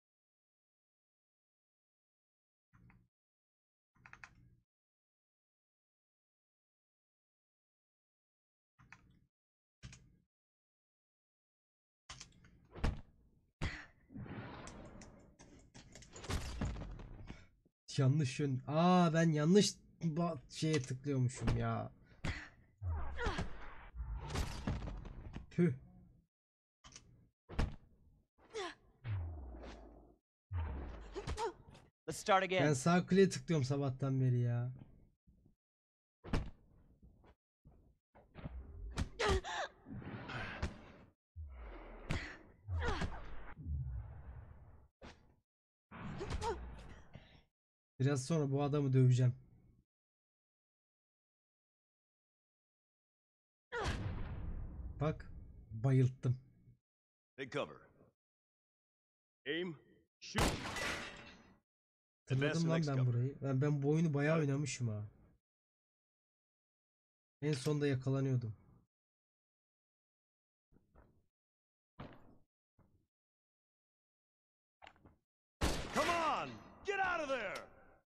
Yanlış yön. Aa ben yanlış ba- şeye tıklıyormuşum ya. Tüh. Let's start again. Ben sağ kliğe tıklıyorum sabahtan beri ya. Biraz sonra bu adamı döveceğim. Bak, bayılttım. Take cover. Aim, shoot. Hatırladım lan ben burayı. Ben, ben bu oyunu bayağı oynamışım ha. En sonda yakalanıyordum. Come on, get out of there.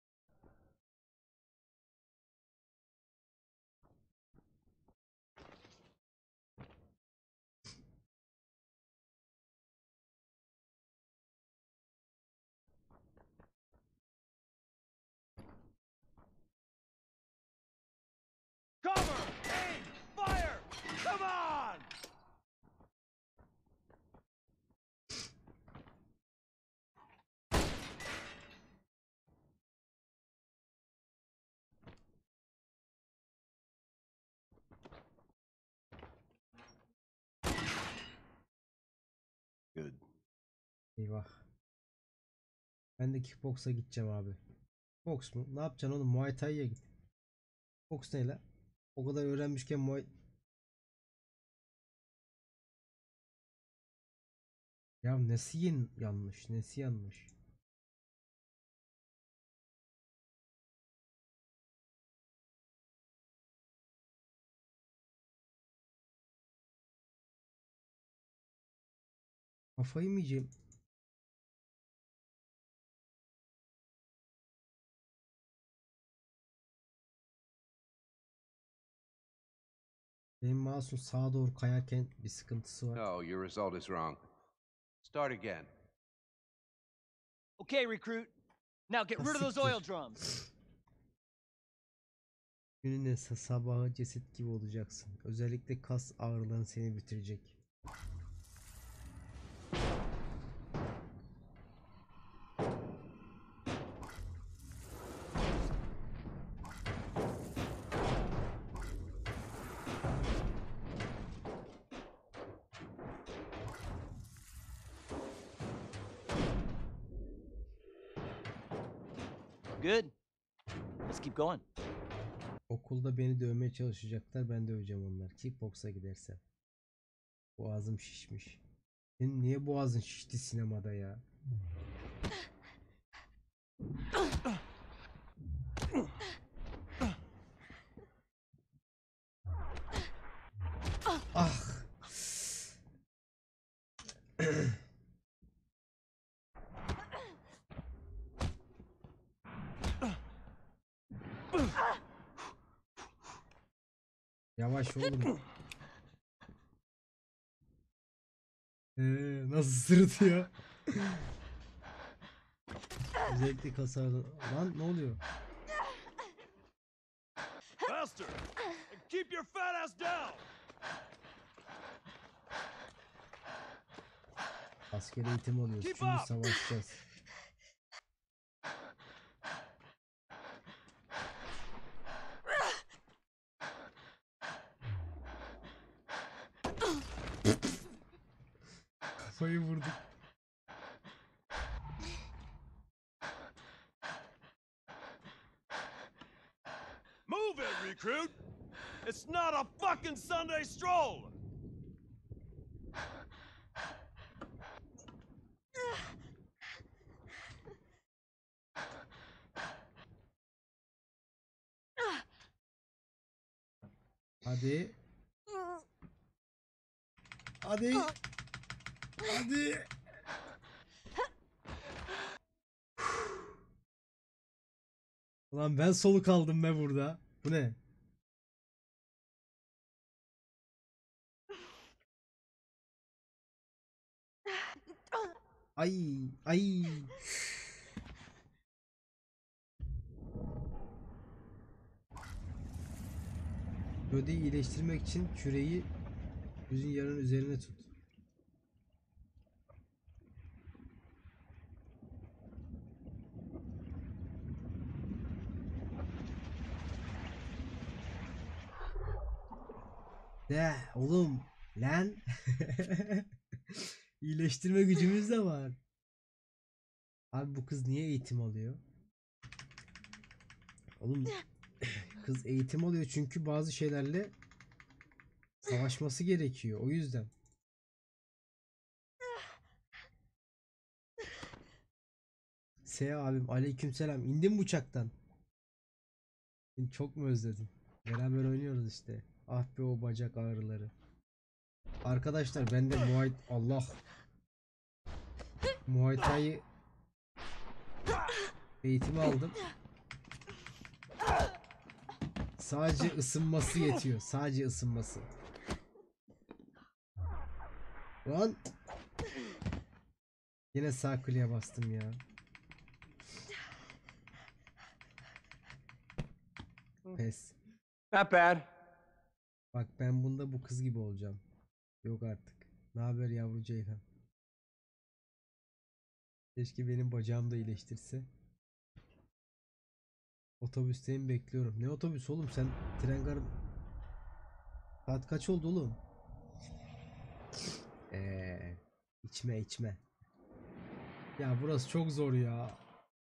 Cover! Aim! Fire! Come on! Good. Eyvah. Ben de kickboksa gideceğim abi. Boks mu? Ne yapacaksın oğlum? Muay Thai'ye git. Boks ne lan? O kadar öğrenmişken Muay... Ya nesi yen- yanlış? Nesi yanlış? Kafayı mı yiyeceğim? Benim mouse'um sağa doğru kayarken bir sıkıntısı var. No, your result is wrong. Start again. Okay, recruit. Now get rid of those oil drums. Günün ise sabahı ceset gibi olacaksın. Özellikle kas ağrıların seni bitirecek. Good. Let's keep going. Okulda beni dövmeye çalışacaklar, ben döveceğim onları. Kickboksa gidersem. Boğazım şişmiş. Senin niye boğazın şişti sinemada ya? Ah! Yavaş oğlum. Ee, nasıl sırıtıyor? Zevkli kasarlı. Lan ne oluyor? Faster! And keep your fat ass down! Askeri eğitim alıyoruz. Keep Şimdi up! savaşacağız. Kafayı vurduk. Move it, recruit! It's not a fucking Sunday stroll! Hadi. Hadi. Hadi. Ulan ben soluk aldım be burada. Bu ne? Ay, ay. Jody'yi iyileştirmek için küreyi yüzün yarının üzerine tut. De oğlum lan. İyileştirme gücümüz de var. Abi bu kız niye eğitim alıyor? Oğlum kız eğitim alıyor çünkü bazı şeylerle savaşması gerekiyor. O yüzden. S abim aleykümselam. İndin mi uçaktan? Çok mu özledin? Beraber oynuyoruz işte. Ah be o bacak ağrıları. Arkadaşlar ben de Muay Allah Muay Thai eğitimi aldım. Sadece ısınması yetiyor. Sadece ısınması. Lan yine sağ kliğe bastım ya. Pes. Not bad. Bak ben bunda bu kız gibi olacağım. Yok artık. Ne haber yavru Ceylan? Keşke benim bacağımı da iyileştirse. Otobüsteyim bekliyorum. Ne otobüs oğlum sen tren gar... Saat kaç oldu oğlum? Eee içme içme. Ya burası çok zor ya.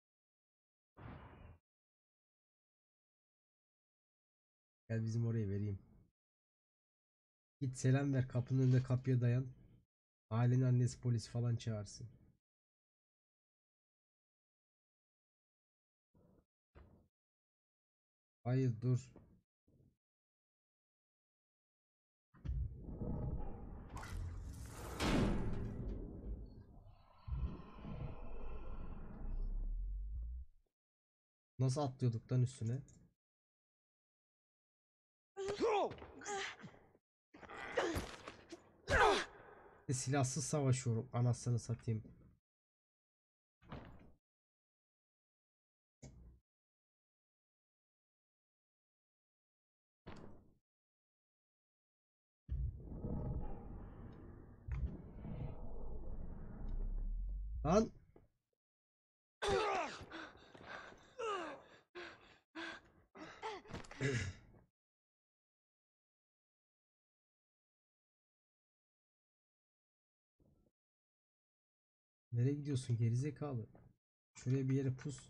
Gel bizim oraya vereyim. Git selam ver, kapının önünde kapıya dayan. Ailenin annesi polis falan çağırsın. Hayır dur. Nasıl atlıyorduk lan üstüne? E, silahsız savaşıyorum anasını satayım. Lan nereye gidiyorsun gerizekalı? Şuraya bir yere pus.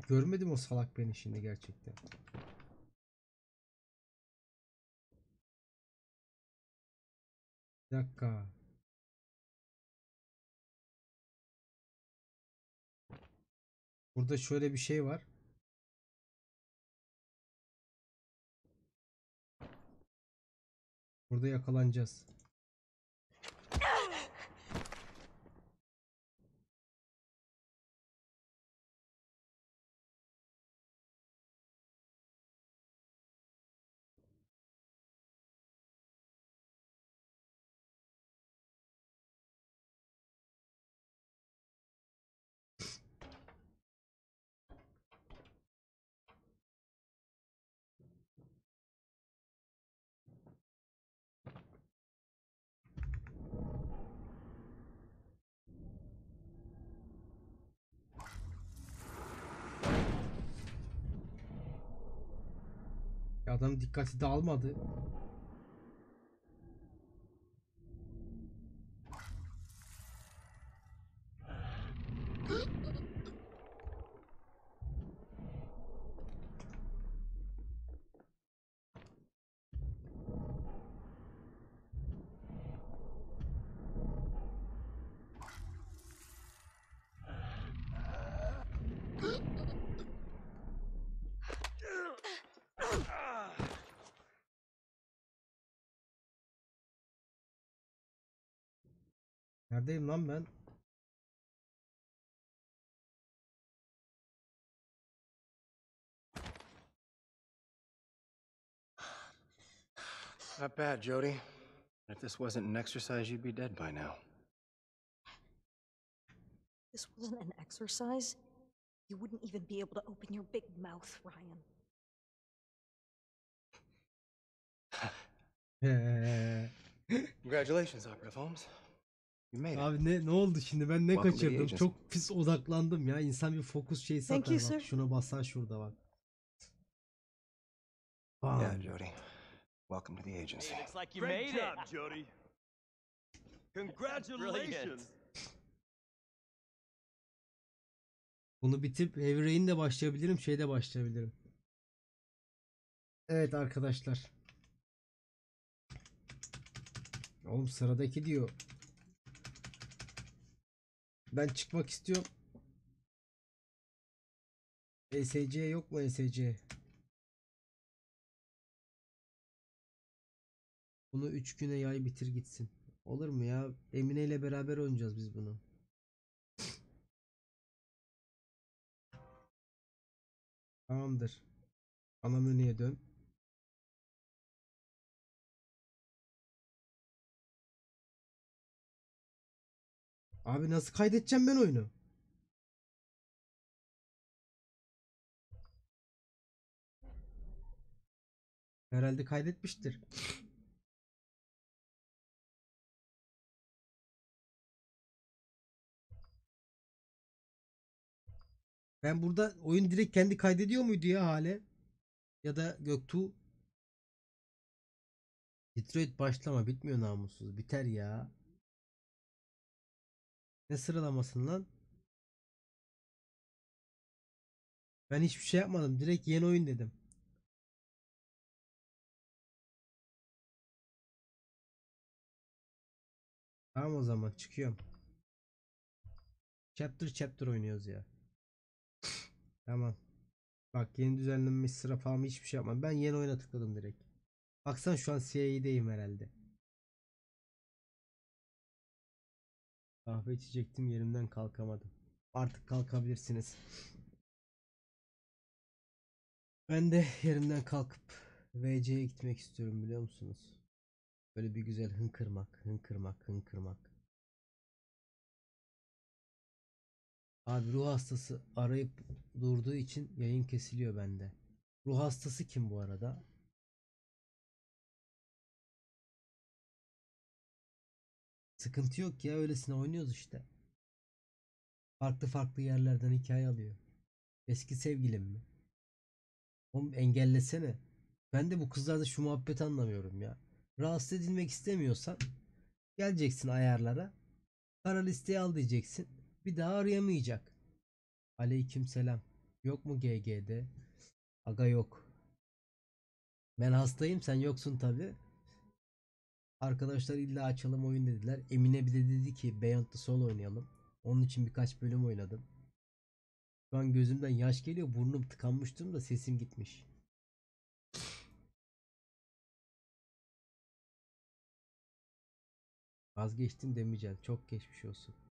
görmedim o salak beni şimdi gerçekten. Bir dakika. Burada şöyle bir şey var. Burada yakalanacağız. Adam dikkati dağılmadı. Neredeyim lan ben? Not bad, Jody. If this wasn't an exercise, you'd be dead by now. This wasn't an exercise? You wouldn't even be able to open your big mouth, Ryan. Congratulations, Operative Holmes. You made it. Abi ne ne oldu şimdi? Ben ne Welcome to the kaçırdım? agency. Çok pis odaklandım ya. İnsan bir fokus şeysi Thank atar you, bak. sir. Şuna basar şurada bak. Yeah, Bam. Jody. Welcome to the agency. Looks like you Great made job, it. Jody. Congratulations. Bunu bitip Heavy Rain'de başlayabilirim. Şeyde başlayabilirim. Evet arkadaşlar. Oğlum sıradaki diyor. Ben çıkmak istiyorum. E S C yok mu E S C? Bunu üç güne yay bitir gitsin. Olur mu ya? Emine ile beraber oynayacağız biz bunu. Tamamdır. Ana menüye dön. Abi nasıl kaydedeceğim ben oyunu? Herhalde kaydetmiştir. Ben burada oyun direkt kendi kaydediyor muydu ya hale? Ya da Göktuğ? Detroit başlama bitmiyor namussuz. Biter ya. Ne sıralamasın lan? Ben hiçbir şey yapmadım. Direkt yeni oyun dedim. Tamam o zaman çıkıyorum. Chapter chapter oynuyoruz ya. Tamam. Bak yeni düzenlenmiş sıra falan hiçbir şey yapmadım. Ben yeni oyuna tıkladım direkt. Baksan şu an C I A'deyim herhalde. Kahve içecektim yerimden kalkamadım. Artık kalkabilirsiniz. Ben de yerimden kalkıp V C'ye gitmek istiyorum biliyor musunuz? Böyle bir güzel hınkırmak, hınkırmak, hınkırmak. Abi ruh hastası arayıp durduğu için yayın kesiliyor bende. Ruh hastası kim bu arada? Sıkıntı yok ya öylesine oynuyoruz işte. Farklı farklı yerlerden hikaye alıyor. Eski sevgilim mi? Oğlum engellesene. Ben de bu kızlarda şu muhabbeti anlamıyorum ya. Rahatsız edilmek istemiyorsan geleceksin ayarlara. Kara listeye al diyeceksin. Bir daha arayamayacak. Aleyküm selam. Yok mu G G'de? Aga yok. Ben hastayım, sen yoksun tabi. Arkadaşlar illa açalım oyun dediler. Emine bir de dedi ki Beyond the Soul oynayalım. Onun için birkaç bölüm oynadım. Şu an gözümden yaş geliyor. Burnum tıkanmış durumda, sesim gitmiş. Vazgeçtim demeyeceğim. Çok geçmiş olsun.